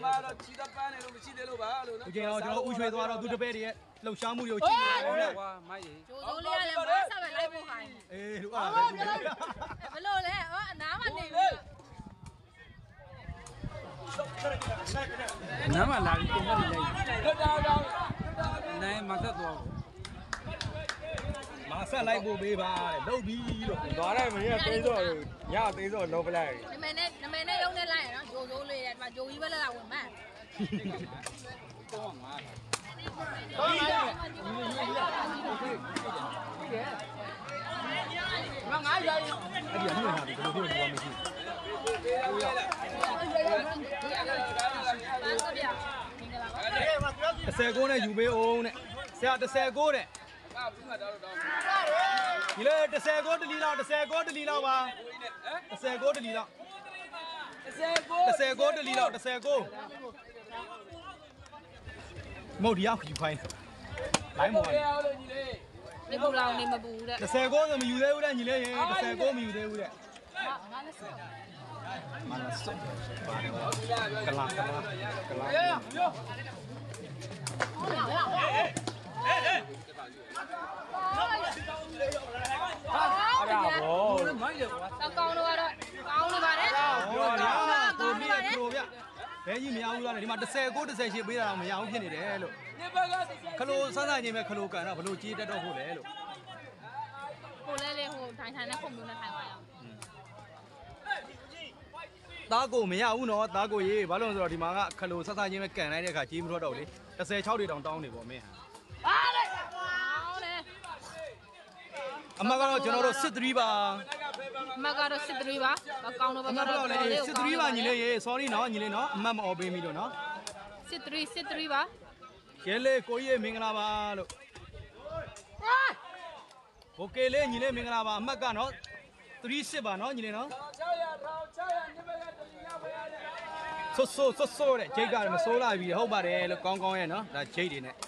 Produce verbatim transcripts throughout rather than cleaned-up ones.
မှာတော့ချီတပန်းနေလို့မရှိသေးလို့ပါလို့နော်ကျွန်တော်ကျွန်တော်ဥရွှေသွားတော့သူတပည့်တွေရဲ့လှုပ်ရှားမှုတွေကိုကြည့်နေတယ်ကွာမိုက်ရေကျိုးစိုးလေးကလည်းမဆက်ပဲလိုက်ဖို့ခိုင်းအေးလူအားပဲဘလို့လဲဟောအနားမှာနေပြီနားမှာလာပြီးပုံမှန်လိုက်ဟုတ်တာတော့နိုင်မဆက်တော့မဆက်လိုက်ဖို့ပေးပါတဲ့လုတ်ပြီးလို့သွားတယ်မင်းကသေးစောညသေးစောလောပလိုက်နမနဲ့နမနဲ့ရုံနဲ့လိုက်ရနော်ဂျိုစိုးလေးရဲ့ဒီမှာဂျိုကြီးပဲလာလာဝင်မှန်းတော့ငါတော့ငါရငါငါရအဲ့ဒီအမှုဟာဒီလိုမျိုးတော့မရှိဘူးဆယ်ကိုနဲ့ယူပေးအောင်တဲ့ဆရာတစ်ဆယ်ကိုတဲ့ဒီလေတစ်ဆယ်ကိုတလီလောက်တစ်ဆယ်ကိုတလီလောက်ပါတစ်ဆယ်ကိုတလီလောက်တစ်ဆယ်ကိုတလီလောက်တစ်ဆယ်ကိုမဟုတ်ဒီရောက်ယူခိုင်းလိုင်းမော်နေပူလောင်နေမပူတဲ့တစ်ဆယ်ကိုဆိုမယူသေးဘူးတဲ့ညီလေးရေတစ်ဆယ်ကိုမယူသေးဘူးတဲ့ငါလည်းစောမနစပါတယ်ကလာကလာကလာအေးအေးဟာဘောမိုက်ရေကွာတောင်းကောင်းတော့ကတော့ကောင်းနေပါတယ်ဟောညာကိုပြည့်ခရိုဗျဘဲကြီးမရဘူးလားဒီမှာတစ်ဆယ်ကိုတစ်ဆယ်ရှင်းပေးတာတော့မရဘူးဖြစ်နေတယ်လို့ခလိုစမ်းစမ်းချင်းပဲခလိုကန်တော့ဘလို့ကြီးတက်တော့ဖို့လဲလို့ကိုလဲလေဟိုထိုင်ထိုင်နဲ့ခုံမျိုးနဲ့ထိုင်သွားရအောင်သားကိုမရဘူးနော်သားကိုရေးဘာလို့လဲဆိုတော့ဒီမှာကခလိုစမ်းစမ်းချင်းပဲကန်လိုက်တဲ့အခါကြီးမထွက်တော့လေတစ်ဆယ်ခြောက်တွေတောင်တောင်းနေပေါ့မင်းဟာလေဟာလေအမကတော့ကျွန်တော်တို့စစ်3ပါအမကတော့စစ်3ပါကောင်းတော့ဘာကတော့လေစစ်3ပါညီလေးရေ sorry နော်ညီလေးနော်အမတ်မအော်ပေးမိလို့နော်စစ်3စစ်3ပါရဲလေးကိုကြီးမင်္ဂလာပါလို့โอเคလေးညီလေးမင်္ဂလာပါအမတ်ကနော်38ပါနော်ညီလေးနော်ဆော့ဆော့ဆော့ဆော့တဲ့ဂျိတ်ကမစိုးလာပြီဟုတ်ပါတယ်လို့ကောင်းကောင်းရဲ့နော်ဒါဂျိတ်တွေနဲ့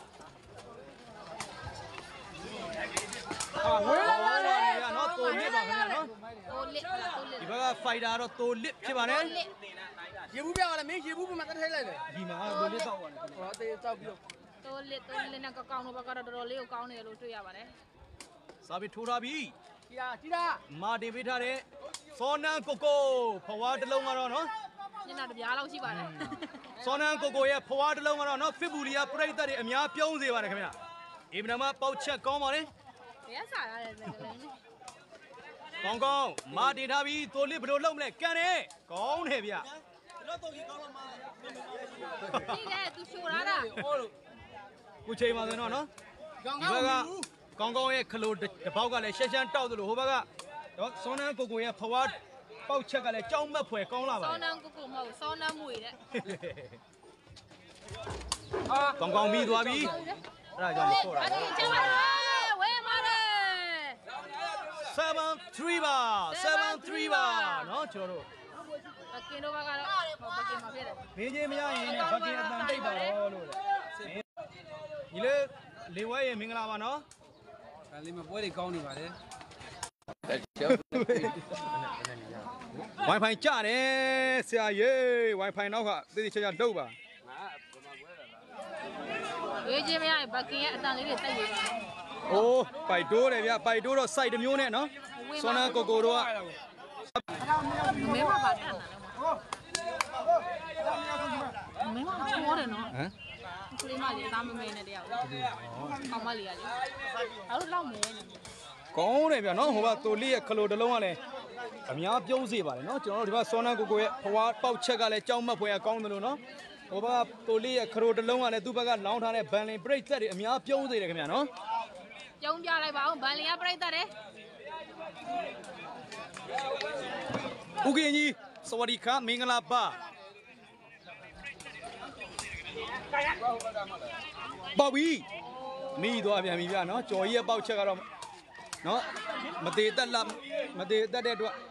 အာဝေးလာတယ်ရနော်တိုလစ်ပါခင်ဗျာနော်တိုလစ်တိုလစ်ဒီဘက်ကဖိုက်တာတော့တိုလစ်ဖြစ်ပါတယ်ရေဘူးပြောင်းလဲမင်းရေဘူးကမှတက်ထိုက်လိုက်တယ်ဒီမှာတိုလစ်တော့ပါတယ်ဟောတေးတောက်ပြီးတော့တိုလစ်တိုလစ်နဲ့ကောင်းတော့ဘကတော့တော်တော်လေးကိုကောင်းနေတယ်လို့တွေ့ရပါတယ်စာပြီးထိုးထားပြီကြည်တာကြည်တာမာတင်ပေးထားတဲ့စောနန်းကိုကိုဖွားတစ်လုံးကတော့နော်ညနာတပြားလောက်ရှိပါတယ်စောနန်းကိုကိုရဲ့ဖွားတစ်လုံးကတော့နော်ဖစ်ဘူလီယာပြိတ္တတွေအများပြုံးစေပါတယ်ခင်ဗျာအင်မနာမပေါက်ချက်ကောင်းပါလေဘယ်စားရတယ်လဲကောင်းကောင်းမာတင်ထားပြီးတိုလစ်ဘယ်လိုလုပ်မလဲကန်တယ်ကောင်းတယ်ဗျတော့တော့ကြီးကောင်းတော့မှာဒီလေသူရှိုးလာတာဟောလို့ခုချိန်ပါဆိုတော့နော်ဒီဘက်ကကောင်းကောင်းရဲ့ခလိုတပေါက်ကလည်းရှက်ရှမ်းတောက်သလိုဟိုဘက်ကတော့စောနန်းကိုကိုရဲ့ဖွားပေါက်ချက်ကလည်းကြောင်းမက်ဖွယ်ကောင်းလာပါစောနန်းကိုကိုမဟုတ်စောနန်းမွေတဲ့အာကောင်းကောင်းပြီးသွားပြီအဲ့ဒါကြောင့်မဆော့တာချက်ပါဝဲမာတယ် seven threeပါseven threeပါနော်ကျွန်တော်တို့ဘကင်တို့ဘက်ကတော့ဘကင်မှာဖြစ်တယ်မင်းချင်းမရရင်လည်းဘကင်အတန်တိတ်ပါတော့လို့ညီလေးလေဝဲရေမင်္ဂလာပါနော်ဒါလေးမပွဲတွေကောင်းနေပါလေ Wi-Fi ကြတယ်ဆရာရေ Wi-Fi နောက်ကသိသိချာချာလှုပ်ပါဝေးချင်းမရရင်ဘကင်ရဲ့အတန်လေးတွေတိုက်ရပါအိုးပိုက်တိုးတယ်ဗျပိုက်တိုးတော့ site တစ်မျိုးနဲ့နော်စောနန်းကိုကိုတို့ကမင်းမပါတတ်တာမင်းမချောတယ်နော်ဟမ်ကလေးမလေးသားမမေနဲ့တရားကိုကောင်းမလေးရလေအဲ့လိုလောက်မယ်ကောင်းတယ်ဗျနော်ဟိုကတိုလီရဲ့ခလိုတစ်လုံးကလည်းအများပြုံးစေပါတယ်နော်ကျွန်တော်တို့ဒီဘက်စောနန်းကိုကိုရဲ့ဖွားပေါက်ချက်ကလည်းကြောင်းမက်ဖွယ်ကောင်းတယ်လို့နော်ဟိုဘက်ကတိုလီရဲ့ခရိုတစ်လုံးကလည်းသူ့ဘက်ကလောင်းထားတဲ့ဘန်လင်ပရိတ်သက်တွေအများပြုံးစေတယ်ခင်ဗျာနော်ပြုံးပြလိုက်ပါအောင်ဘန်လင်ကပရိတ်သက်တယ်ဦးကင်းကြီးစวัสดีครับမင်္ဂလာပါပေါက်ပြီမိသွားပြန်ပြီဗျာနော်ကြော်ကြီးရဲ့ပေါက်ချက်ကတော့နော်မသေးတက်လားမသေးတက်တဲ့အတွက်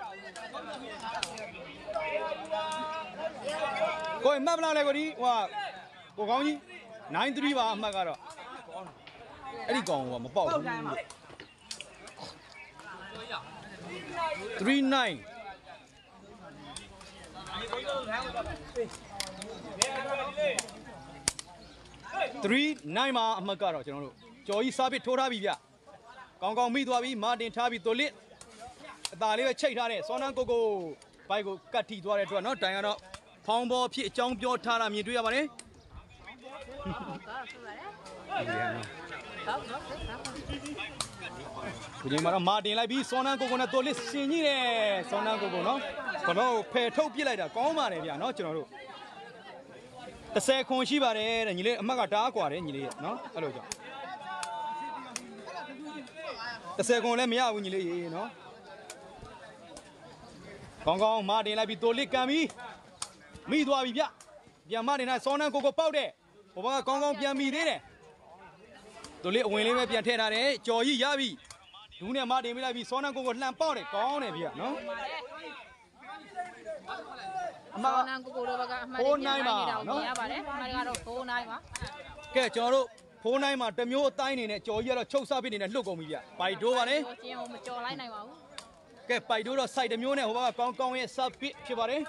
ကိုယ်မှတ်မလားလေကိုဒီဟိုကိုကောင်းကြီးnine threeပါအမှတ်ကတော့အဲ့ဒီကောင်ကမပေါက်ဘူးthree nine three nine မှာအမှတ်ကတော့ကျွန်တော်တို့ကျော်ကြီးစားပစ်ထိုးထားပြီဗျကောင်းကောင်းမိသွားပြီမာတင်ထားပြီတိုလစ်အသာလေးပဲချိတ်ထားတယ်စောနန်းကိုကိုဘိုက်ကိုကတ်ထိသွားတဲ့အတွက်နော်တိုင်ကတော့ဖောင်းဘောဖြစ်အကြောင်းပြောထားတာမြင်တွေ့ရပါတယ်ဒီနေ့မှာတော့မာတင်လိုက်ပြီးစောနန်းကိုကိုနဲ့တိုလစ်ရှင်ကြီးတယ်စောနန်းကိုကိုနော်ကျွန်တော်ဖယ်ထုတ်ပြစ်လိုက်တာကောင်းပါတယ်ဗျာနော်ကျွန်တော်တို့တစ်ဆယ်ခွန်ရှိပါတယ်တဲ့ညီလေးအမှတ်ကတားကွာတယ်ညီလေးနော်အဲ့လိုကြောင့်တစ်ဆယ်ခွန်လည်းမရဘူးညီလေးရေနော်ကောင်းကောင်းမာတင်လိုက်ပြီးတိုလစ်ကန်ပြီးမိသွားပြီဗျပြန်မာတင်လိုက်စောနန်းကိုကိုပေါက်တယ်ဟိုဘက်ကကောင်းကောင်းပြန်မိသေးတယ်တိုလစ်အဝင်လေးပဲပြန်ထည့်ထားတယ်ကြော်ကြီးရပြီဒူးနဲ့မာတင်မိလိုက်ပြီးစောနန်းကိုကိုလှန်ပေါက်တယ်ကောင်းတယ်ဗျနော်အမကကိုကိုတို့ဘက်ကအမှတ်တွေပြန်နေတာကိုမြင်ရပါတယ်အမှတ်ကတော့four nineပါကဲကျွန်တော်တို့four nineမှာတစ်မျိုးအတိုင်းနေနဲ့ကြော်ကြီးကတော့ချုပ်စားပစ်နေနဲ့လှုပ်ကုန်ပြီဗျပိုက်တိုးပါလေကျင်းအောင်မကြော်လိုက်နိုင်ပါဘူးကဲပိုက်တိုးတော့ site တစ်မျိုးနဲ့ဟိုဘက်ကကောင်းကောင်းရဲ့ sub pit ဖြစ်ပါတယ်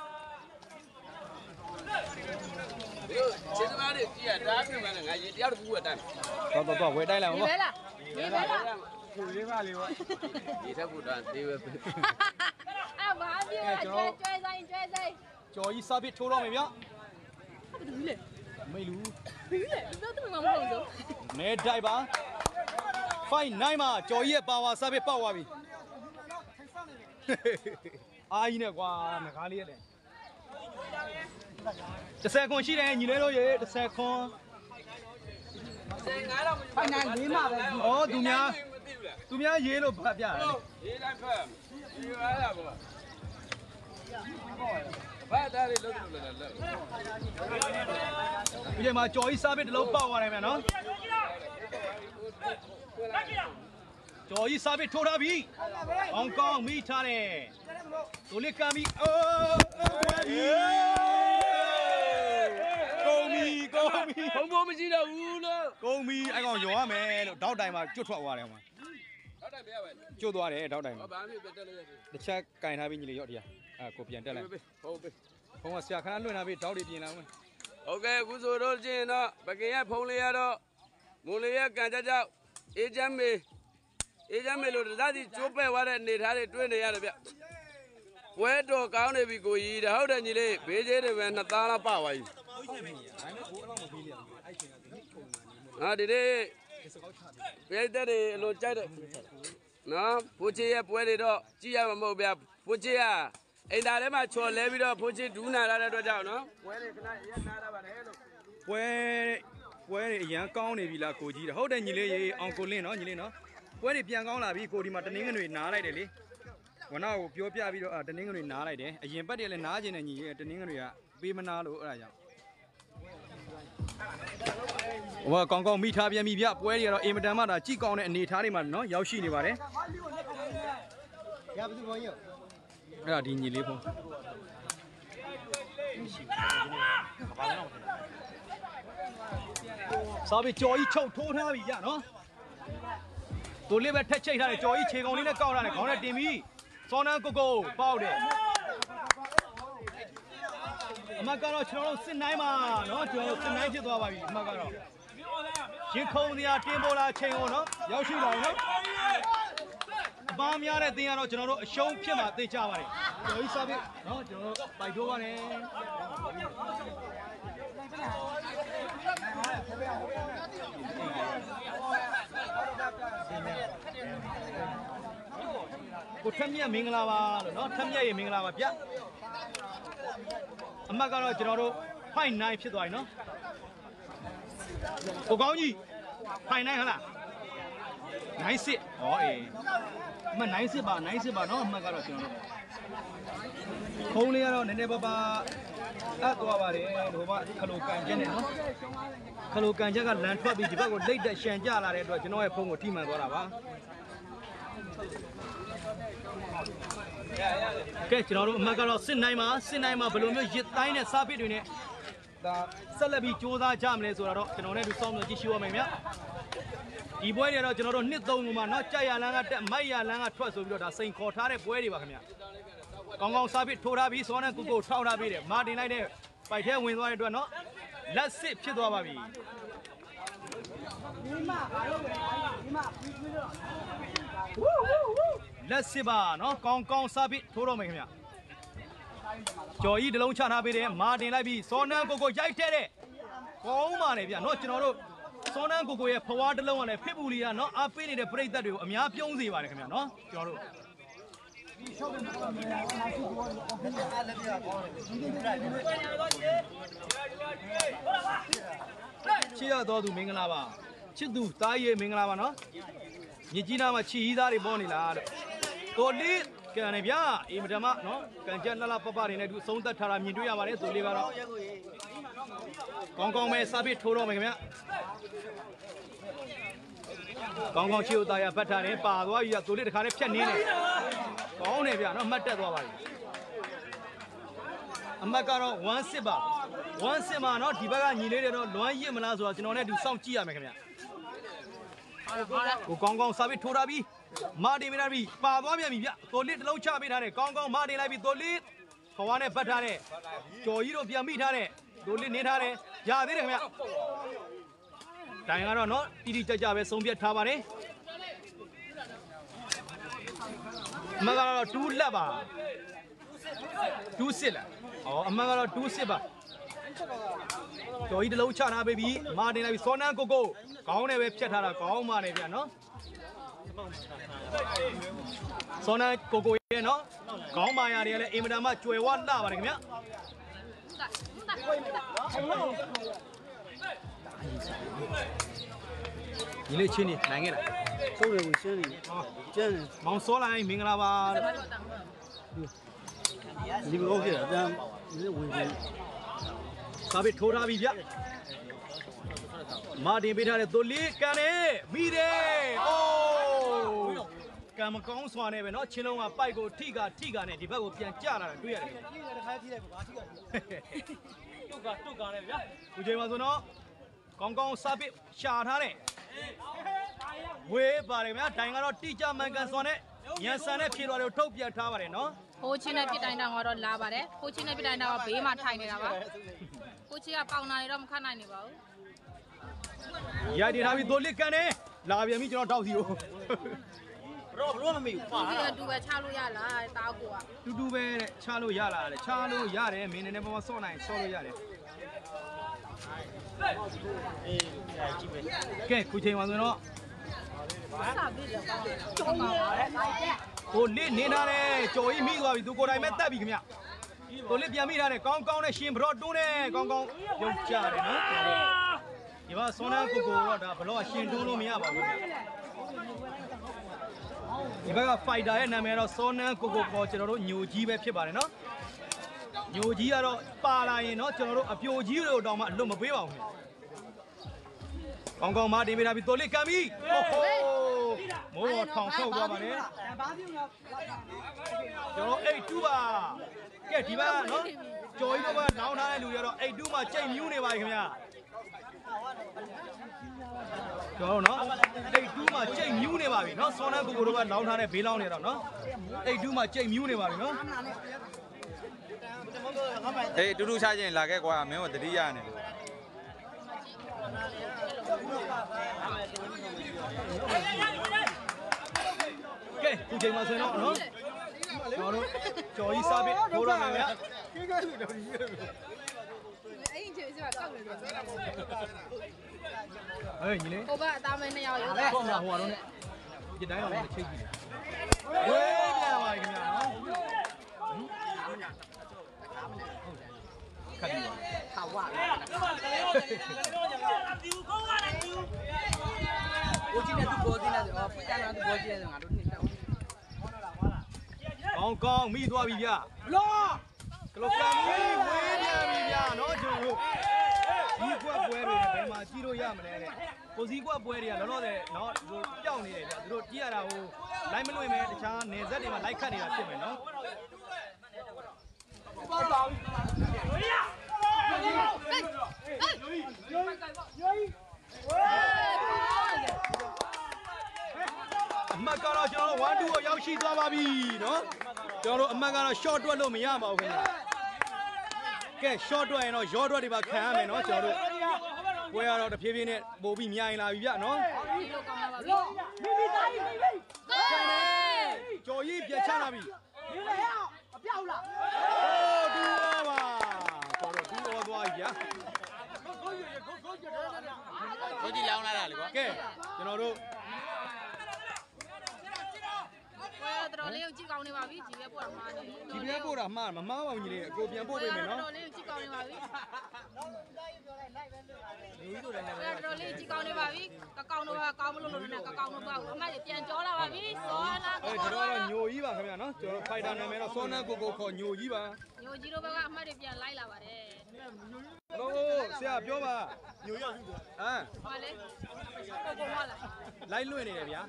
ခြေစမားတွေကြည့်ရတားပြင်မှလည်းငါရေတယောက်တစ်ခုအတိုင်းတော့တော့တော့ဝယ်တိုင်းလိုက်အောင်ဒီပဲလားဒီပဲလားကိုလေးပါလေးပေါ့ရေထက်ဖို့တန်းသေးပဲအဲ့ဘာပြေကျွဲကျွဲဆိုင်ကျွဲဆိုင်ကြော်ကြီး sub pit ထိုးတော့မယ်ဗျဘူးလေမေလူဘူးလေတော့တူမှာမဟုတ်ဘူးနဲတိုက်ပါ five nine မှာကြော်ကြီးရဲ့ power sub pit ပေါက်သွားပြီအားကြီးနဲ့ကွာငကားလေးရတယ်တစ်ဆယ်ခွန်ရှိတယ်ညီလေးတို့ရေတစ်ဆယ်ခွန်ဆယ်ငါးတော့ဖိုင်နိုင်လေးမှာပဲဩသူများသူများရေးလို့ဖတ်ပြတယ်ရေးလိုက်ဖတ်ရေးရတာပေါ့ဘာတားလေးလုံးလုံးလာလာဒီချိန်မှာကြော်ကြီးစားပစ်တစ်လုံးပေါက်သွားတယ်မြန်နော်ကြော်ကြီးစားပစ်ထိုးထားပြီအောင်ကောင်းမိထားတယ်တိုလစ်ကမ်းပြီးအိုးဝဲပြီကုန်ပြီကုန်ပြီဘုံဘုံမရှိတော့ဘူးလို့ကုန်ပြီအဲ့ကောင်ရောရမယ်လို့တောက်တိုင်မှာကျွတ်ထွက်သွားတယ်ဟိုမှာတောက်တိုင်မရပါဘူးကျွတ်သွားတယ်တောက်တိုင်မှာဘာမှမတက်လို့ရတယ်တစ်ချက်ကင်ထားပြီးညီလေးရော့တရားအဲကိုပြန်တက်လိုက်ဟုတ်ပြီဘုံကဆရာခဏလွှင့်ထားပြီးတောက်တွေပြင်လာအောင်ဟုတ်ကဲ့အခုဆိုတော့ချင်းတော့ပကင်ရဲ့ဖုံးလေးရတော့မွန်လေးရဲ့ကန်ကြကြောက်အေးချမ်းမေအေးချမ်းမေလို့တစားစီကျိုးပဲ့သွားတဲ့အနေထားတွေတွေ့နေရတယ်ဗျပွဲတော်ကောင်းနေပြီကိုကြီးတဲ့ဟုတ်တယ်ညီလေးဘေးသေးတွေပဲနှစ်သားလောက်ပသွားပြီဟာဒီနေ့ပြိတ္တတွေအလိုကြိုက်တယ်နော်ဖိုးချေရဲ့ပွဲတွေတော့ကြည့်ရမှာမဟုတ်ဗျဖိုးချေကအိမ်သားထဲမှာချော်လဲပြီးတော့ဖိုးချေဒူးနာရတဲ့အတွက်ကြောင့်နော်ပွဲတွေခဏရက်နာတာပါတယ်လို့ပွဲပွဲတွေအရန်ကောင်းနေပြီလားကိုကြီးတဲ့ဟုတ်တယ်ညီလေးရေအောင်ကိုလင်းနော်ညီလေးနော်ပွဲတွေပြန်ကောင်းလာပြီကိုဒီမှာတနင်္ဂနွေနားလိုက်တယ်လေဝနာကိုပြောပြပြီးတော့တနင်္ဂနွေနားလိုက်တယ်အရင်ဘက်တွေလည်းနားကျင်နေညီတနင်္ဂနွေကပေးမနာလို့အဲ့ဒါကြောင့်ဟိုကကောင်းကောင်းမိထားပြန်ပြီဗျပွဲတွေကတော့အင်မတန်မှဒါကြည့်ကောင်းတဲ့အနေထားတွေမှာနော်ရောက်ရှိနေပါတယ်ရပါဘူးဘုန်းကြီးအဲ့ဒါဒီညီလေးဖုန်းစားပြီးကြော်ကြီးချုပ်ထိုးထားပြီညနော်တိုလေးပဲထက်ချိတ်ထားတယ်ကြော်ကြီးခြေကောင်လေးနဲ့ကောက်ထားတယ်ခေါင်းနဲ့တင်ပြီးစောနန်းကိုကိုပေါက်တယ်အမကတော့ကျွန်တော်တို့စစ်နိုင်မှာနော်ကျွန်တော်တို့စစ်နိုင်ဖြစ်သွားပါပြီအမကတော့ရင်ခုံစရာတင်းပေါ်လာချိန်ကိုနော်ရောက်ရှိပါပြီနော်အပားများတဲ့တင်းကတော့ကျွန်တော်တို့အရှုံးဖြစ်မှာသိကြပါတယ်ကြော်ကြီးစားပြီးနော်ကျွန်တော်တို့ပိုက်ထိုးပါနဲ့ကိုထက်မြက်မင်္ဂလာပါလို့နော်ထက်မြက်ရေမင်္ဂလာပါဗျအမတ်ကတော့ကျွန်တော်တို့ five nine ဖြစ်သွားပြီနော်ကိုကောင်းကြီး five nine ဟလား nine six ဟောအေးအမတ် nine six ပါ nine six ပါနော်အမတ်ကတော့ကျွန်တော်တို့ဖုန်းလေးကတော့နည်းနည်းပါးပါးအပ်သွားပါတယ်ဟိုဘခလိုကန်ချက်နဲ့နော်ခလိုကန်ချက်ကလန်ထွက်ပြီးဒီဘက်ကိုလိတ်တက်ရှန်ကြလာတဲ့အတွက်ကျွန်တော်ရဲ့ဖုန်းကိုထိမှန်သွားတာပါကဲကျွန်တော်တို့အမှတ်ကတော့စစ်နိုင်မှာစစ်နိုင်မှာဘယ်လိုမျိုးရစ်တိုင်းနဲ့စားပစ်တွေနဲ့ဒါဆက်လက်ပြီးစူးစမ်းကြမလဲဆိုတာတော့ကျွန်တော်နဲ့ဒီစောင့်မျှော်ကြည့်ရှုရမယ်ဗျဒီပွဲတွေတော့ကျွန်တော်တို့နှစ်သုံးခုမှာเนาะကြက်ရလန်းကတက်မိုက်ရလန်းကထွက်ဆိုပြီးတော့ဒါစိန်ခေါ်ထားတဲ့ပွဲတွေပါခင်ဗျကောင်းကောင်းစားပစ်ထိုးထားပြီးစောနဲ့ကိုကိုထောက်ထားပြီးတယ်မာတင်လိုက်တဲ့ပိုက်ထဲဝင်သွားတဲ့အတွက်เนาะလက်စစ်ဖြစ်သွားပါပြီလက်စစ်ပါနော်ကောင်းကောင်းစားပြီးထိုးတော့မယ်ခင်ဗျကျော်ကြီးတလုံးချထားပေးတယ်မာတင်လိုက်ပြီးစောနန်းကိုကိုရိုက်ထဲတဲ့ကောင်းပါလေဗျနော်ကျွန်တော်တို့စောနန်းကိုကိုရဲ့ဖွားတလုံးကလည်းဖိပူလီကနော်အားပေးနေတဲ့ပရိသတ်တွေကိုအများပြုံးစေပါတယ်ခင်ဗျနော်ကျွန်တော်တို့ချစ်ရတော်သူမင်္ဂလာပါချစ်သူတားရေမင်္ဂလာပါနော်မြကြီးနားမှာချီဟီးသားတွေပေါ်နေလားတဲ့ကိုလေးကန်နေဗျာအေးမဓမ္မနော်ကန်ကြက်လှလှပပတွေနဲ့သူအဆုံးသက်ထားတာမြင်တွေ့ရပါတယ်သူလေးကတော့ကောင်းကောင်းပဲစားပြီးထိုးတော့မယ်ခင်ဗျကောင်းကောင်းချီကိုတာရဖတ်ထားတယ်ပါသွားပြီကသူလေးတခါနဲ့ဖြတ်နေတယ်ကောင်းတယ်ဗျာနော်မှတ်တက်သွားပါပြီအမတ်ကတော့one sixပါone sixမှာနော်ဒီဘက်ကညီလေးတွေတော့လွမ်းရစ်မလားဆိုတော့ကျွန်တော်နဲ့သူစောင့်ကြည့်ရမယ်ခင်ဗျကိုကောင်းကောင်းစားပြီးထိုးထားပြီးမာတင်ပေးထားပြီးပါသွားပြန်ပြီဗျကိုလေးတစ်လုံးချပေးထားတယ်ကောင်းကောင်းမာတင်လိုက်ပြီးကိုလေးခွာနဲ့ပတ်ထားတယ်ကျော်ကြီးတို့ပြန်မိထားတယ်ကိုလေးနေထားတယ်ရသေးတယ်ခင်ဗျတိုင်ကတော့နော်တီတီကြကြပဲဆုံးဖြတ်ထားပါတယ်အမကတော့twoလက်ပါtwo sixလားအော်အမကတော့two sixပါကျော်ကြီးတစ်လုံးချထားပေးပြီးမာတင်လိုက်ပြီးစောနန်းကိုကိုကောင်းတယ်ပဲဖြတ်ထားတာကောင်းပါနဲ့ဗျနော်စောနန်းကိုကိုရဲ့နော်ကောင်းပါရတွေကလည်းအင်မတန်မှကျွယ်ဝလှပါတယ်ခင်ဗျဒီလေးချင်းနေနိုင်ခဲ့လားဆုံးတယ်ကိုရှင်းနေကျန်းတယ်မောင်စောလိုက်မင်္ဂလာပါဒီလိုဖြစ်တာတန်းဝင်ဝင်စားပြီးထိုးထားပြီဗျမာတင်ပေးထားတဲ့သူလေးကန်နေမိတယ်အိုးကံမကောင်းစွာနဲ့ပဲเนาะချင်းလုံးကပိုက်ကိုထိကထိကနဲ့ဒီဘက်ကိုပြန်ကျလာတာတွေ့ရတယ်ထိတယ်တစ်ခါထိလိုက်ပါဘာထိကတုတ်ကတုတ်ကနဲ့ဗျခုချိန်မှာဆိုတော့ကောင်းကောင်းစားပြီးရှာထားတယ်ဝေးပါတယ်ဗျာတိုင်ကတော့တိကျမှန်ကန်စွာနဲ့ညံဆန်တဲ့ဖြေတော်တွေကိုထုတ်ပြန်ထားပါတယ်เนาะဟိုချင်းနဲ့ပြတိုင်တောင်ကတော့လာပါတယ်ဟိုချင်းနဲ့ပြတိုင်တောင်ကဘေးမှာထိုင်နေတာပါကိုချင်းကပေါင်နာနေတော့မခတ်နိုင်နေပါဘူးရိုက်တင်ထားပြီးသိုးလစ်ကန်နေလာပြန်ပြီကျွန်တော်တောက်စီကိုတော့ဘလို့မမေဘူးပါလားတူပဲချလို့ရလားတားကိုကတူတူပဲတဲ့ချလို့ရလားတဲ့ချလို့ရတယ်မင်းနဲ့ပေါ်မှာစော့နိုင်စော့လို့ရတယ်အေးကြည့်ပဲကဲခုချိန်မှာဆိုတော့စားပြီးတော့ကျောင်းပါဟိုလစ်နေထားတယ်ကြော်ကြီးမိသွားပြီသူကိုယ်တိုင်ပဲတက်ပြီခင်ဗျကိုလစ်ပြန်မိထားတယ်ကောင်းကောင်းနဲ့ရှင်ဘရော့တွန်းတယ်ကောင်းကောင်းရုပ်ချတယ်နော်ဒီမှာစောနန်းကိုကိုတော့ဒါဘလော့ကရှင်တွန်းလို့မရပါဘူးခင်ဗျဒီဘက်ကဖိုက်တာရဲ့နာမည်တော့စောနန်းကိုကိုပေါ်ကျွန်တော်တို့ညိုကြီးပဲဖြစ်ပါတယ်နော်ညိုကြီးကတော့ပါလာရင်နော်ကျွန်တော်တို့အပြိုကြီးတို့တောင်မှအလွတ်မပေးပါဘူးကောင်းကောင်းမတင်ပေးထားပြီးတိုးလေးကံပြီဟိုဟိုမိုးထောင်ဆောက်သွားပါနဲ့ကျွန်တော်eight twoပါကဲဒီဘက်ကနော်ကြော်ကြီးတို့ကနောင်ထားတဲ့လူတွေကတော့eight twoမှာကြိတ်မြူးနေပါခင်ဗျာကျွန်တော်နော်eight twoမှာကြိတ်မြူးနေပါပြီနော်စောနန်းကိုကိုတို့ကလောင်းထားတဲ့ဘေးလောင်းနေတော့နော်eight twoမှာကြိတ်မြူးနေပါပြီနော်အေးတူတူချခြင်းလာခဲ့ကွာမင်းတို့တတိယနေလို့ကဲခုချိန်မှာဆိုတော့နော်ကျွန်တော်တို့ကြော်ကြီးစားပြီးထိုးရမယ်ဗျာကိကဲလူတော်ကြီးအဲ့ဒီချိန်စကောက်နေတယ်ဟဲ့ညီလေးဟိုဘက်အသားမဲနှစ်ယောက်ရောဟိုမှာဟိုကတော့ねဒီတိုင်းအောင်ချိတ်ကြည့်တယ်ဝေးပြန်ပါခင်ဗျာနော်ခက်ပြီဟာဝါကိုကြည့်နေသူပေါ်တင်နေတယ်အော်ပြန်လာသူပေါ်ကြည့်နေတယ်ငါတို့နှစ်တောင်းကောင်းကောင်းမိသွားပြီဗျလောကလောကမီဝေးပြန်ပြီဗျနော်ကျွန်တော်တို့ဒီကွက်ပွဲတွေဘယ်မှာကြည့်လို့ရမလဲတဲ့ကိုစည်းကွက်ပွဲတွေကလောလောဆယ်နော်သူပျောက်နေတယ်ဗျသူတို့ကြည့်ရတာဟိုလိုက်မလွင့်မဲတခြားနယ်စပ်တွေမှာလိုက်ခတ်နေတာဖြစ်မယ်နော်ပေါ့ပါဘူးအမှတ်ကတော့ကျွန်တော်တို့one twoကိုရောက်ရှိသွားပါပြီနော်ကျွန်တော်တို့အမှတ်ကတော့ short တွက်လို့မရပါဘူးခင်ဗျာကဲ short တွက်ရင်တော့ yaw တွက်တွေပါခံရမယ်နော်ကျွန်တော်တို့ပွဲရတော့တဖြည်းဖြည်းနဲ့ပို့ပြီးမြိုင်လာပြီဗျနော်ဒီလိုကောင်းလာပါပြီမိမိသားကြီးမိမိကျော်ကြီးပြတ်ချလာပြီ你来呀，不要了。 ဟိုတူပါတော်တော်တူတော်သွားပြီဗျာကိုကြီးလောင်းလာတာလေကွာကဲကျွန်တော်တို့ဝဲတော်လေးကိုကြည့်ကောင်းနေပါပြီကြီးပဲပို့တာမှားနေဒီပြဲပို့တာမှားမမှားပါဘူးညီလေးအကိုပြန်ပို့ပေးမယ်နော်တော်လေးကိုကြည့်ကောင်းနေပါပြီတော်လေးကြည့်ကောင်းနေပါပြီကကောင်းတော့ကောင်းမလို့လို့နဲ့ကကောင်းတော့ပေါ့အမကြီးပြန်ကြောလာပါပြီစောနာအဲကျွန်တော်ကတော့ညိုကြီးပါခင်ဗျာနော်ကျွန်တော်ဖိုက်တာနာမည်တော့စောနန်းကိုကိုခေါ်ညိုကြီးပါညိုကြီးတို့ဘက်ကအမတွေပြန်လိုက်လာပါတယ်ဟိုဆရာပြောပါညိုရောက်ပြီဟမ်ဟောလေကိုကိုမလာလိုက်လွင့်နေတယ်ဗျာ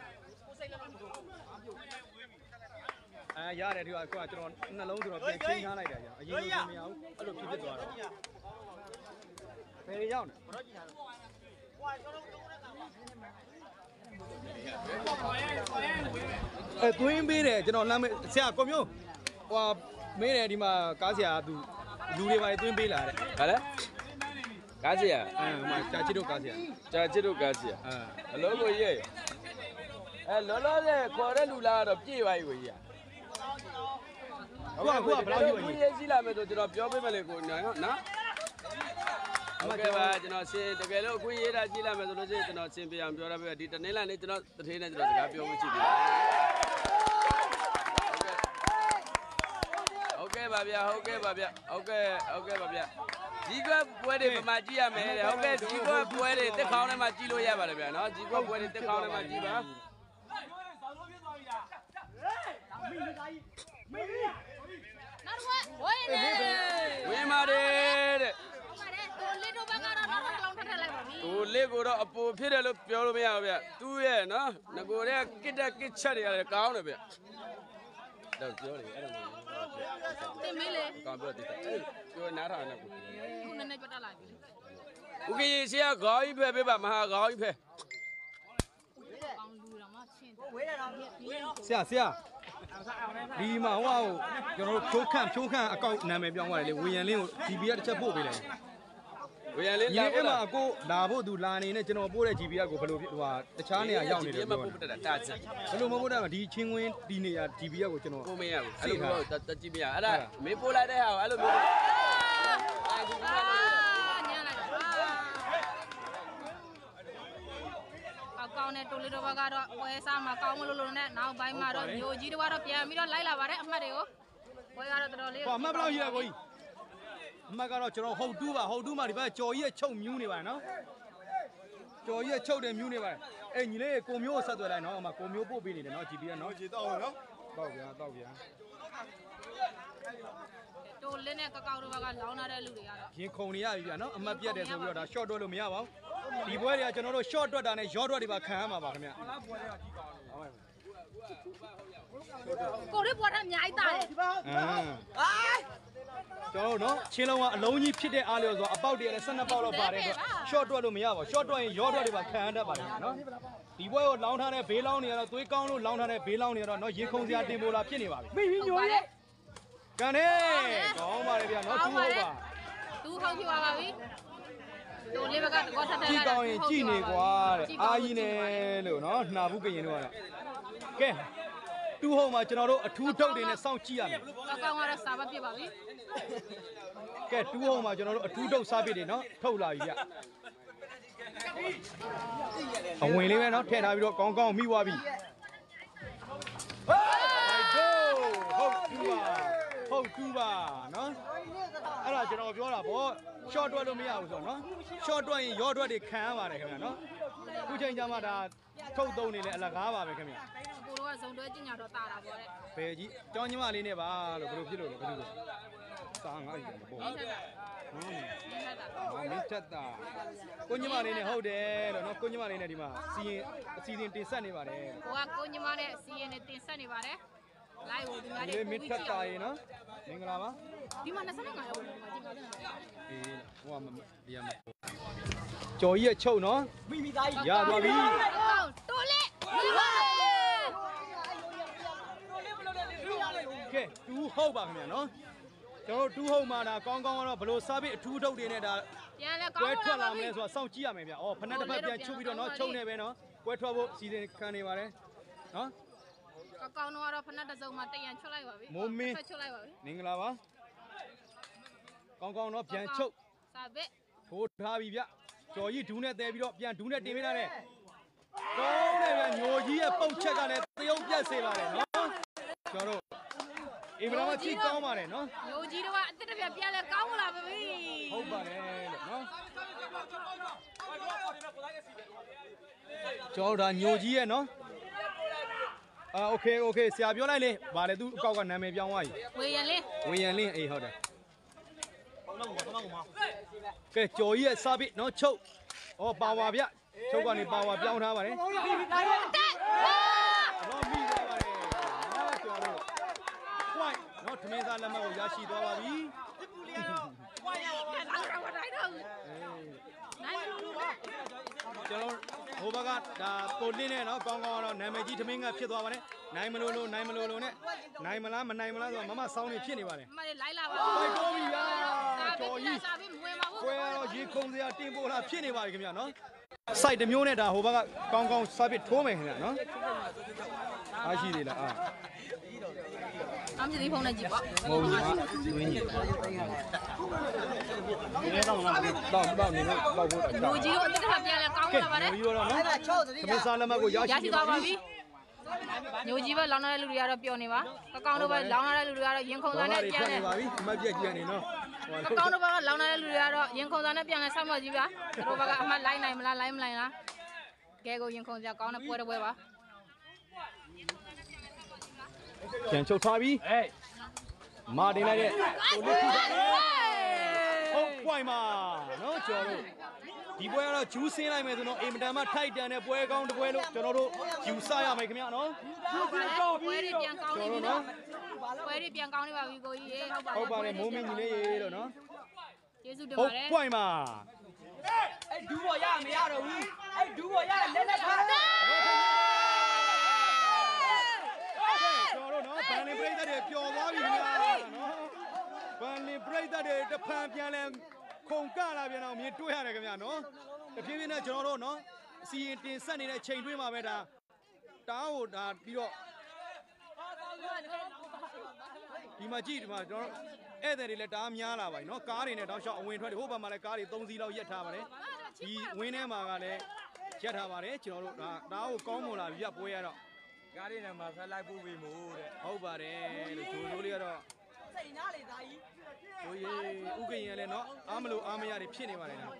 အဲရတယ်ဒီကကိုကကျွန်တော်နှလုံးဆိုတော့ပြန်ချင်းထားလိုက်တာကြာအရင်လိုမရဘူးအဲ့လိုဖြစ်ဖြစ်သွားတော့ဘယ်ရောက်နေအဲသွင်းပေးတယ်ကျွန်တော်လမ်းဆရာကွန်မျိုးဟိုမေးတယ်ဒီမှာကားဆရာကသူလူတွေပါသွင်းပေးလာတဲ့ဟာလဲကားစီရအဲဟိုမှာကြာချစ်တို့ကားဆရာကြာချစ်တို့ကားစီရအဲအလုံးကိုရေးအဲလောလောဆယ်ခေါ်တဲ့လူလားတော့ပြည့်ပါပြီကိုကြီးอ่ะခုကခုကဘယ်လောက်ကြီးကိုဝင်ရေးရှိလာမယ်ဆိုကျွန်တော်ပြောပေးမယ်လေကိုနော်နော်ဟုတ်ကဲ့ပါကျွန်တော်ရှင်းတကယ်လို့ခွင့်ရေးတာကြည့်လာမယ်ဆိုလို့ရှိရင်ကျွန်တော်ရှင်းပြအောင်ပြောရပေးဒီတနေ့လာနေကျွန်တော်တထေးနဲ့ကျွန်တော်စကားပြောမှုရှိပြီဟုတ်ကဲ့ပါဗျာဟုတ်ကဲ့ပါဗျာဟုတ်ကဲ့ဟုတ်ကဲ့ပါဗျာဒီကွက်ပွဲတွေပမာကြည့်ရမယ်တဲ့ဟုတ်ကဲ့ဒီကွက်ပွဲတွေတက်ခေါင်းထဲမှာကြည့်လို့ရပါတယ်ဗျာနော်ဒီကွက်ပွဲတွေတက်ခေါင်းထဲမှာကြည့်ပါနောက်တော့ဝဲနေဝင်ပါတယ်တဲ့ပါတယ်တော်လေးတို့ဘက်ကတော့နောက်တော့လောင်းထထလိုက်ပါပြီဟိုလေးကိုတော့အပူဖြစ်တယ်လို့ပြောလို့မရဘူးဗျသူ့ရဲ့နော်ငကိုတဲ့ကစ်တက်ကစ်ချက်တွေရတယ်ကောင်းတယ်ဗျတော့ပြောတယ်အဲ့ဒါမျိုးတင်မေးလေကောင်းပြောတယ်အဲ့ပြောနားထောင်နေကိုခုနည်းနည်းကြွတက်လာပြီဦးကြီးရှေ့ကခေါင်းကြီးဖဲပေးပါမဟာခေါင်းကြီးဖဲကောင်းလူတော်မှချင်းဆရာဆရာဒီမှာဟိုဟိုကျွန်တော်တို့ဖြိုးခန့်ဖြိုးခန့်အကောင့်နာမည်ပြောင်းသွားတယ်လေဝေယံလင်းကို ဂျီ ပီ ကတစ်ချက်ပို့ပေးလိုက်ဝေယံလေးဒီလာအဲ့မှာကိုလာဖို့သူလာနေနဲ့ကျွန်တော်ပို့တဲ့ ဂျီ ပီ ကကိုဘယ်လိုဟိုဟာတခြားနေရာရောက်နေတယ်မပြောပုတာတ်တက်တာချက်ဘယ်လိုမဟုတ်တာဒီချင်းဝင်းဒီနေရာ ဂျီ ပီ ကကိုကျွန်တော်ကိုမရဘူးအဲ့လိုမျိုးတကြည့်မရအဲ့ဒါမင်းပို့လိုက်တဲ့ဟာကိုအဲ့လိုမျိုးအာဒီမှာညံလိုက်ပါကောင်းတဲ့တိုလီတို့ဘက်ကတော့ပွဲစားမှာကောင်းမလို့လို့နဲ့နောက်ပိုင်းမှာတော့မျိုးကြီးတို့ကတော့ပြန်ပြီးတော့လိုက်လာပါတယ်အမှတ်တွေကိုပွဲကတော့တော်တော်လေးဟိုအမှတ်ဘယ်လောက်ရှိရကိုကြီးအမှတ်ကတော့ကျွန်တော်ဟုတ်တူးပါဟုတ်တူးမှဒီဘက်ကြော်ကြီးရဲ့ချုပ်မြူးနေပါတယ်နော်ကြော်ကြီးရဲ့ချုပ်တယ်မြူးနေပါတယ်အေးညီလေးကိုမျိုးကိုဆက်သွယ်လိုက်နော်အမကိုမျိုးပို့ပေးနေတယ်နော် ဂျီ ပီ ကနော်ဂျီတော့နော်တော့ဗျာတော့ဗျာတိုလင်းနဲ့ကကောက်တို့ဘက်ကလောင်းလာတဲ့လူတွေကတော့ရင်ခုန်နေရပြီဗျာနော်အမှတ်ပြတ်တယ်ဆိုပြီးတော့ဒါ short တွက်လို့မရပါဘူးဒီပွဲတွေကကျွန်တော်တို့ short တွက်တာနဲ့ yaw တွက်တွေပါခံရမှာပါခင်ဗျာကိုရီးပွားတာအများကြီးတာတယ်ကျွန်တော်တို့နော်ချင်းလုံးကအလုံးကြီးဖြစ်တဲ့အားလျော်ဆိုအပေါက်တည်းလည်း၁၂ပေါက်တော့ပါတယ်ဆို short တွက်လို့မရပါဘူး short တွက်ရင် yaw တွက်တွေပါခံရတတ်ပါတယ်နော်ဒီပွဲကိုလောင်းထားတဲ့ဘေးလောင်းတွေကတော့သွေးကောင်းလို့လောင်းထားတဲ့ဘေးလောင်းတွေကတော့နော်ရေခုန်စရာတင်ပေါ်လာဖြစ်နေပါပြီမိမိညိုရဲကန်နေကောင်းပါလေဗျာနော်သူ့ဟုတ်ပါသူ့ဟုတ်ဖြစ်ပါပါပြီတိုလေးဘက်ကကောထထကြည့်ကောင်းရင်ကြည့်နေကွာတဲ့အာကြီးနေလို့နော်နှာဘူးကရင်တော့ကဲတူဟုတ်မှာကျွန်တော်တို့အထူးထုတ်တွေနဲ့စောင့်ကြည့်ရမယ်ကောက်ကောင်းကတော့စာပတ်ပြပါပြီကဲတူဟုတ်မှာကျွန်တော်တို့အထူးထုတ်စားပစ်တွေနော်ထုတ်လာပြီဗျအဝင်လေးပဲနော်ထည့်ထားပြီးတော့ကောင်းကောင်းမိသွားပြီဟုတ်တူပါဟုတ်တူပါနော်အဲ့ဒါကျွန်တော်ပြောတာဗော short တွက်လို့မရဘူးဆိုတော့နော် short တွက်ရင် yaw တွက်တွေခံရပါတယ်ခင်ဗျာနော်ခုချိန်ကျမှဒါထုတ်သုံးနေလဲအလကားပါပဲခင်ဗျာကိုတို့ကဇုံတွဲကျင်ညာတော့တာတာပေါ့တဲ့ဘယ်ကြီးကြောင်းညီမလေးနဲ့ပါလို့ဘယ်လိုဖြစ်လို့လဲဘယ်လိုလဲစားငါ့ကြီးပေါ့ဒီထက်တာဒီထက်တာမင်းတက်တာကိုညီမလေးနဲ့ဟုတ်တယ်လို့နော်ကိုညီမလေးနဲ့ဒီမှာစီရင်အစီအစဉ်တင်ဆက်နေပါတယ်ကိုကကိုညီမနဲ့စီရင်နဲ့တင်ဆက်နေပါတယ်လိုက်ကိုဒီမှာဒီလေးမင်းတက်တာရေနော်မင်္ဂလာပါဒီမှာနှစ်ဆယ့်ငါရောက်လို့ဒီမှာကြည့်ပါဦးအေးဟိုကဒီမှာကြော်ကြီးရဲ့ချုပ်နော်မိမိသားကြီးရသွားပြီတိုးလေးဒီပါကဲတူဟုတ်ပါခင်ဗျာနော်ကျွန်တော်တူးဟုတ်မှာဒါကောင်းကောင်းကတော့ဘလို့စားပြီးအထူးထုတ်တွေနဲ့ဒါပြန်လဲကောင်းကွဲလာထွက်ပါလာမပြီလဲဆိုတော့စောင့်ကြည့်ရမယ်ဗျ။အော်ဖက်နဲ့တစ်ဖက်ပြန်ချုပ်ပြီးတော့နော်ချုပ်နေပဲနော်ကွဲထွက်ဖို့စီစဉ်ခံနေပါတယ်နော်အကောင်တော့ကတော့ဖက်နဲ့တစ်စုံမှာတရံချွတ်လိုက်ပါပြီဖက်ချွတ်လိုက်ပါပြီမင်္ဂလာပါကောင်းကောင်းတော့ပြန်ချုပ်စာဘက်ထိုးထားပြီဗျကျော်ကြီးဒူးနဲ့တဲပြီးတော့ပြန်ဒူးနဲ့တင်ပေးတာနဲ့ကောင်းတယ်ဗျညိုကြီးရဲ့ပုတ်ချက်ကလည်းတရုပ်ပြတ်စေပါတယ်နော်ကျွန်တော်တို့အင်မတန်မှကြည့်ကောင်းပါတယ်နော်ညိုကြီးတော့အစ်တစ်ပြက်ပြန်လဲကောင်းလာပါပြီဟုတ်ပါတယ်လို့နော်ကျော်ဒါညိုကြီးရဲ့နော်အာโอเคโอเคဆရာပြောလိုက်လေဗာလေသူအကောက်ကနာမည်ပြောင်းသွားပြီဝေရန်လေးဝေယံလင်းအေးဟုတ်တယ်ကဲကျော်ကြီးရဲ့စားပြီးနော်ချုပ်ဩပါဝါဗျချုပ်ကနေပါဝါပြောင်းထားပါတယ်တက်တော့မိသွားပါတယ်နော်ကျော်တို့ point နော်ထမင်းစားလက်မှတ်ကိုရရှိသွားပါပြီလာတော့တိုင်းတော့နိုင်လို့လို့ကျွန်တော်ဟိုဘက်ကဒါပိုလင်းနဲ့နော်ကောင်းကောင်းတော့နာမည်ကြီးထမင်းကဖြစ်သွားပါတယ်နိုင်မလို့လို့နိုင်မလို့လို့နဲ့နိုင်မလားမနိုင်မလားဆိုတော့မမဆောင်းနေဖြစ်နေပါတယ်မလေးလိုက်လာပါပိုက်တော့ပြီဗျာကျော်ကြီးစာပြီးမဝင်ပါဘူးကွဲတော့ရေခုံစရာတင်ပို့လာဖြစ်နေပါပြီခင်ဗျာနော်စိုက်တစ်မျိုးနဲ့ဒါဟိုဘက်ကကောင်းကောင်းစားပစ်ထိုးမယ်ခင်ဗျာနော်အားရှိသေးလားအာအမ်းကြီးဖုန်းနဲ့ကြည့်ပါမဟုတ်ဘူးကွာဝင်းကြီးဒီနေ့တော့တော့တော့နေတော့ဖို့ညိုကြီးတို့အစ်တစ်ပြက်ပြန်လဲကောင်းလာပါတယ်ဒီတော့နော်သမစားလက်မှတ်ကိုရရရှိရှိနေသွားပါပါပြီပြီညိုကြီးပဲလောင်းနေတဲ့လူတွေကတော့ပျော်နေပါအကောင်တို့ပဲလောင်းနေတဲ့လူတွေကတော့ရင်ခုန်သားနဲ့ပြန်လဲပါပြီဒီမှာပြက်ကြည့်နေနော်အကောင်တို့ဘက်ကလောင်းနေတဲ့လူတွေကတော့ရင်ခုန်သားနဲ့ပြန်လဲဆောက်မော်ကြီးဗျာသူတို့ဘက်ကအမှလိုက်နိုင်မလားလိုက်မနိုင်လားကဲကိုရင်ခုန်စရာကောင်းတဲ့ပွဲတစ်ပွဲပါပြန်ချုပ်ထားပြီအေးမာတင်လိုက်တဲ့ကိုလေးခုဟုတ်ပွိုင်ပါနော်ကျော်တို့ဒီပွဲကတော့ဂျူးဆင်းလိုက်မယ်ဆိုတော့အင်မတန်မှထိုက်တန်တဲ့ပွဲကောင်းတစ်ပွဲလို့ကျွန်တော်တို့ယူဆရမယ်ခင်ဗျာနော်ပွဲတွေပြန်ကောင်းနေပြီနော်ပွဲတွေပြန်ကောင်းနေပါပြီကိုကြီးရေဟုတ်ပါဟုတ်ပါတယ်မိုးမင်းကြီးလေးရေလို့နော်ကျေးဇူးတင်ဟုတ်ပါတယ်ပွိုင်ပါအဲ့ဒူးပေါ်ရမရတော့ဘူးအဲ့ဒူးပေါ်ရလက်လက်ထားကျော်တို့နော်ဗန်လင်ပရိသတ်တွေပျော်သွားပြီခင်ဗျာနော်ဗန်လင်ပရိသတ်တွေတဖန်ပြန်လဲခုန်ကလာပြန်တော့မြင်တွေ့ရတယ်ခင်ဗျာနော်တဖြည်းဖြည်းနဲ့ကျွန်တော်တို့နော်အစီရင်တင်ဆက်နေတဲ့ချိန်တွင်းမှာပဲဒါတားကိုဒါပြီးတော့ဒီမှာကြည့်ဒီမှာကျွန်တော်ဧည့်သည်တွေလည်းတအားများလာပါပြီနော်ကားတွေနဲ့တောက်လျှောက်အဝင်ထွက်တွေဟိုဘက်မှာလည်းကားတွေသုံးစီးလောက်ရက်ထားပါတယ်ဒီဝင်းထဲမှာကလည်းရက်ထားပါတယ်ကျွန်တော်တို့ဒါတားကိုကောင်းမွန်လာပြီပြပွဲရတော့ကားလေးနဲ့မှာဆက်လိုက်ပို့ပြီးမို့တဲ့ဟုတ်ပါတယ်လို့ဂျိုဂျိုလေးကတော့စိတ်နာလေသားကြီးဟိုရေဥက္ကင်ရလည်းနော်အားမလို့အားမရတွေဖြစ်နေပါတယ်နော်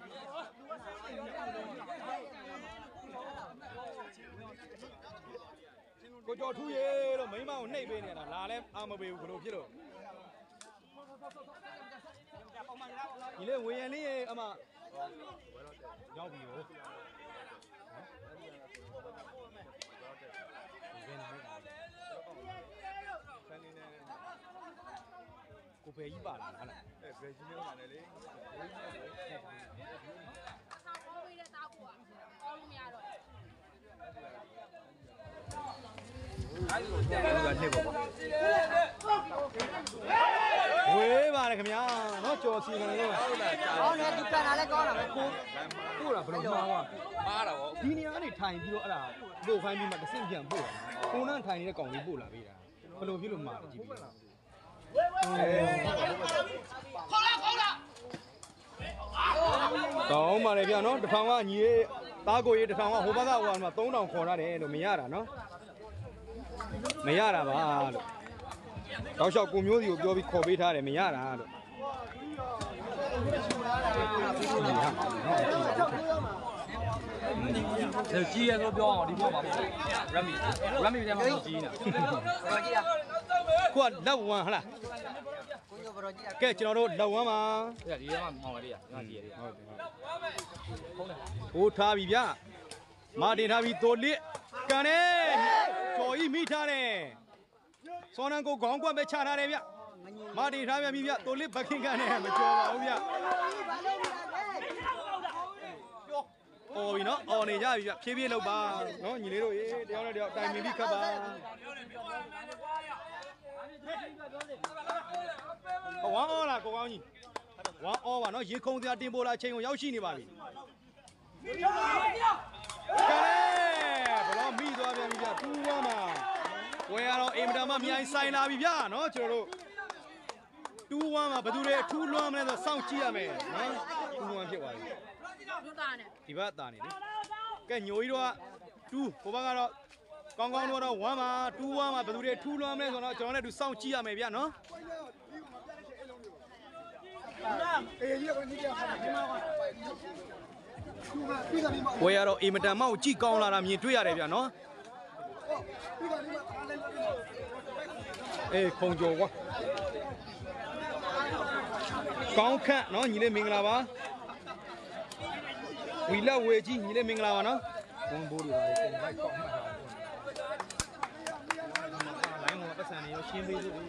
ကိုကျော်ထူးရေလို့မိမကိုနှိပ်ပေးနေတာလာလဲအားမပေးဘူးဘလို့ဖြစ်လို့ဒီလေဝေယံလေးရေအမရောက်ပြီဟိုကိုဖေကြီးပါလားဟုတ်လားအဲဘယ်ကြီးမျိုးလာလဲလေဝေးပါတယ်ခင်ဗျာနော်ကြော်စီတယ်လို့ဟုတ်လားဟောနေဒီကန်လာလဲကောင်းတာပဲကိုပို့တာဘယ်လိုမှားသွားပါတာဗောဒီနေရာကနေထိုင်ပြီးတော့အဲ့ဒါပို့ခိုင်းပြီးမှတစ်ဆင့်ပြန်ပို့တာကိုနန်းထိုင်နေတဲ့ကောင်လေးပို့လာပေးတာဘယ်လိုဖြစ်လို့မှားလဲကြည့်ပြီးခေါ်လာခေါ်လာကောင်းပါလေဗျာနော်တစ်ထောင်ကညီရေးသားကိုရေးတစ်ထောင်ကဟိုဘက်ကဟိုကမှာသုံးထောင်ခေါ်ရတယ်လို့မရတာနော်မရတာပါလို့တောက်လျှောက်ကိုမျိုးစီကိုပြောပြီးခေါ်ပေးထားတယ်မရတာလို့ကြီးရတော့ပြောအောင်ဒီဘောပါရမ်မီရမ်မီထဲမှာကြီးနေတာဘရောကြီးလားကိုကလက်ဝမ်းဟလားကိုကြီးဘရောကြီးလားကဲကျွန်တော်တို့လက်ဝမ်းပါဒီထဲမှာမောင်ရည်ရငါကြီးရည်ဟုတ်တယ်ဟိုထားပြီဗျမာတင်ထားပြီတိုလစ်ကန်နေကျော်ကြီးမိထားတယ်စောနန်ကိုခေါင်းကွက်ပဲချထားတယ်ဗျမာတင်ထားပြန်ပြီဗျတိုလစ်ဘခင်ကန်နေမကြော်ပါဘူးဗျအော်ပြီနော်အော်နေကြပြီဗျဖြည်းဖြည်းလုပ်ပါနော်ညီလေးတို့ရေတယောက်နဲ့တယောက်တိုင်ပင်ပြီးခတ်ပါဝမ်းအော်လားကိုကောင်းကြီးဝမ်းအော်ပါနော်ရေခုံစရာတင်ပို့လာချိန်ကိုရောက်ရှိနေပါပြီကဲဘလောမိသွားပြန်ပြီဗျတူဝမ်းမှာဝယ်ရတော့အင်မတန်မှမြိုင်ဆိုင်လာပြီဗျနော်ကျွန်တော်တို့တူဝမ်းမှာဘယ်သူတွေအထူးလွမ်းမလဲဆိုစောင့်ကြည့်ရမယ်နော်တူဝမ်းဖြစ်သွားပြီဒီဘက်တာနေလေကဲညိုကြီးတို့ကတူဟိုဘက်ကတော့ကောင်းကောင်းတော့ဝမ်းမှာတူဝမ်းမှာဘယ်သူတွေထူးလွမ်းမလဲဆိုတော့ကျွန်တော်လည်းသူစောင့်ကြည့်ရမယ်ဗျနော်ဝယ်ရတော့အင်မတန်မှကြည့်ကောင်းလာတာမြင်တွေ့ရတယ်ဗျနော်အေးခုံကျော်ကွာကောင်းခန့်နော်ညီလေးမင်္ဂလာပါဝီလက်ဝေကြီးညီလေးမင်္ဂလာပါနော်ဘုံဘိုးတွေပါလေပုံလိုက်ကောက်မှတ်တာလိုင်းမှာပတ်စံနေရောရှင်းပေးလို့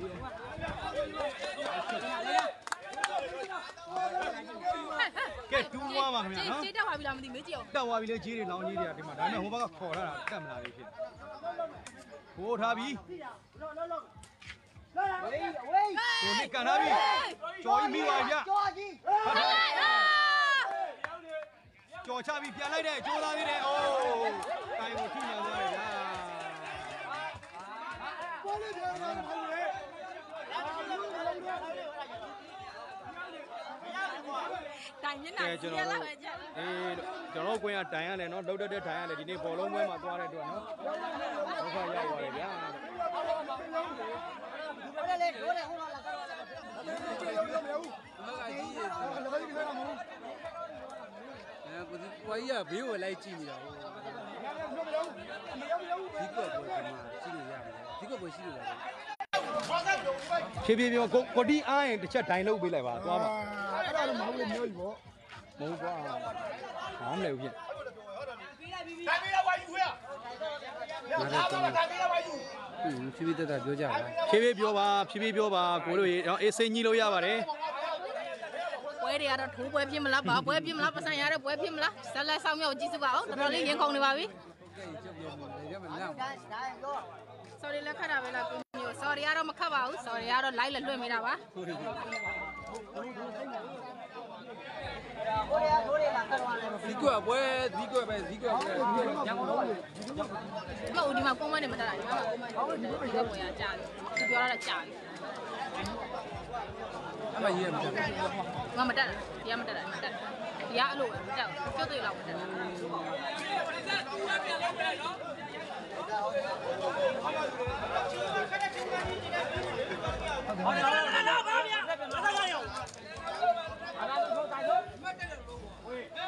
ကဲတူးသွားပါခင်ဗျာနော်ကြေးတက်သွားပြီလားမသိမေးကြည့်အောင်တက်သွားပြီလေကြေးတွေလောင်းကြေးတွေကဒီမှာဒါနဲ့ဟိုဘက်ကခေါ်လာတာတက်မလာသေးဖြစ်ဟိုထားပြီဝေးဝေးကိုနိကန်ထားပြီကြော်ကြီးမိပါဗျကြော်ကြီးကြော်ချပြီးပြန်လိုက်တဲ့ကြိုးသားသေးတယ်အိုးတိုင်းကိုထိမှန်သွားတယ်ဗျာပေါ်လေးပြန်လာတယ်ဟုတ်လေတိုင်မျက်နှာကြီးရလာပဲကြာအေးကျွန်တော်ကိုယ်ကတိုင်ရတယ်နော်လှုပ်တက်တဲ့တိုင်ရတယ်ဒီနေ့ဘောလုံးပွဲမှာသွားတဲ့အတွက်နော်ဒုက္ခရောက်ပါတယ်ဗျာဟုတ်တယ်လေရိုးတယ်ဟိုမှာလာကတော့လာတော့ရုံရုံရုံမကကြီးရေလောကကြီးပြောတာမဟုတ်အဲကိုဒီကိုကြီးကဘေးကိုလိုက်ကြည့်နေတာဟုတ်ဒီကွက်ကိုဒီမှာကြည့်လို့ရမယ်ဒီကွက်ကိုရှိလို့ရတယ်ဖြည်းဖြည်းပြောကိုတီအားရင်တစ်ချက်ဒိုင်လုပ်ပေးလိုက်ပါသွားပါအဲ့ဒါတော့မဟုတ်ဘူးမျိုးကြီးပေါ့မဟုတ်ကွာဘာမှမလဲဘူးဖြစ်ပြီးလိုက်ပြီးပြီးထိုင်ပြီးတော့ဝိုင်းယူခွေးရဒါတော့ထိုင်ပြီးတော့ဝိုင်းယူဖြည်းဖြည်းတက်တက်ပြောကြပါဖြည်းဖြည်းပြောပါဖြည်းဖြည်းပြောပါကိုတို့ရေအေးစိန်ကြီးလို့ရပါတယ်ပွဲတွေကတော့ထိုးပွဲဖြစ်မလားဘာပွဲဖြစ်မလားပစံရတဲ့ပွဲဖြစ်မလားဇက်လက်ဆောင်မြောက်ကြည့်စုပါအောင်တော်တော်လေးရင်ခုန်နေပါပြီ sorry လက်ခတ်တာပဲလားကိုမျိုး sorry ကတော့မခတ်ပါဘူး sorry ကတော့ live လက်လွှင့်မိတာပါဒီကွက်ပွဲဒီကွက်ပဲဒီကွက်ပဲညောင်းတော့မဟုတ်ဒီမှာပုံမှန်နေမတက်တာဒီမှာပုံမှန်ဒီကွက်ပွဲရကြာတယ်သူပြောရတာကြာတယ်အမရေးမတက်ငါမတက်ဒီကမတက်တာမတက်ဒီကအလို့ပဲမတက်ကျွတ်တွေ့လောက်မတက်တာ好了，来来，快点，马上加油！阿拉都带头，喂。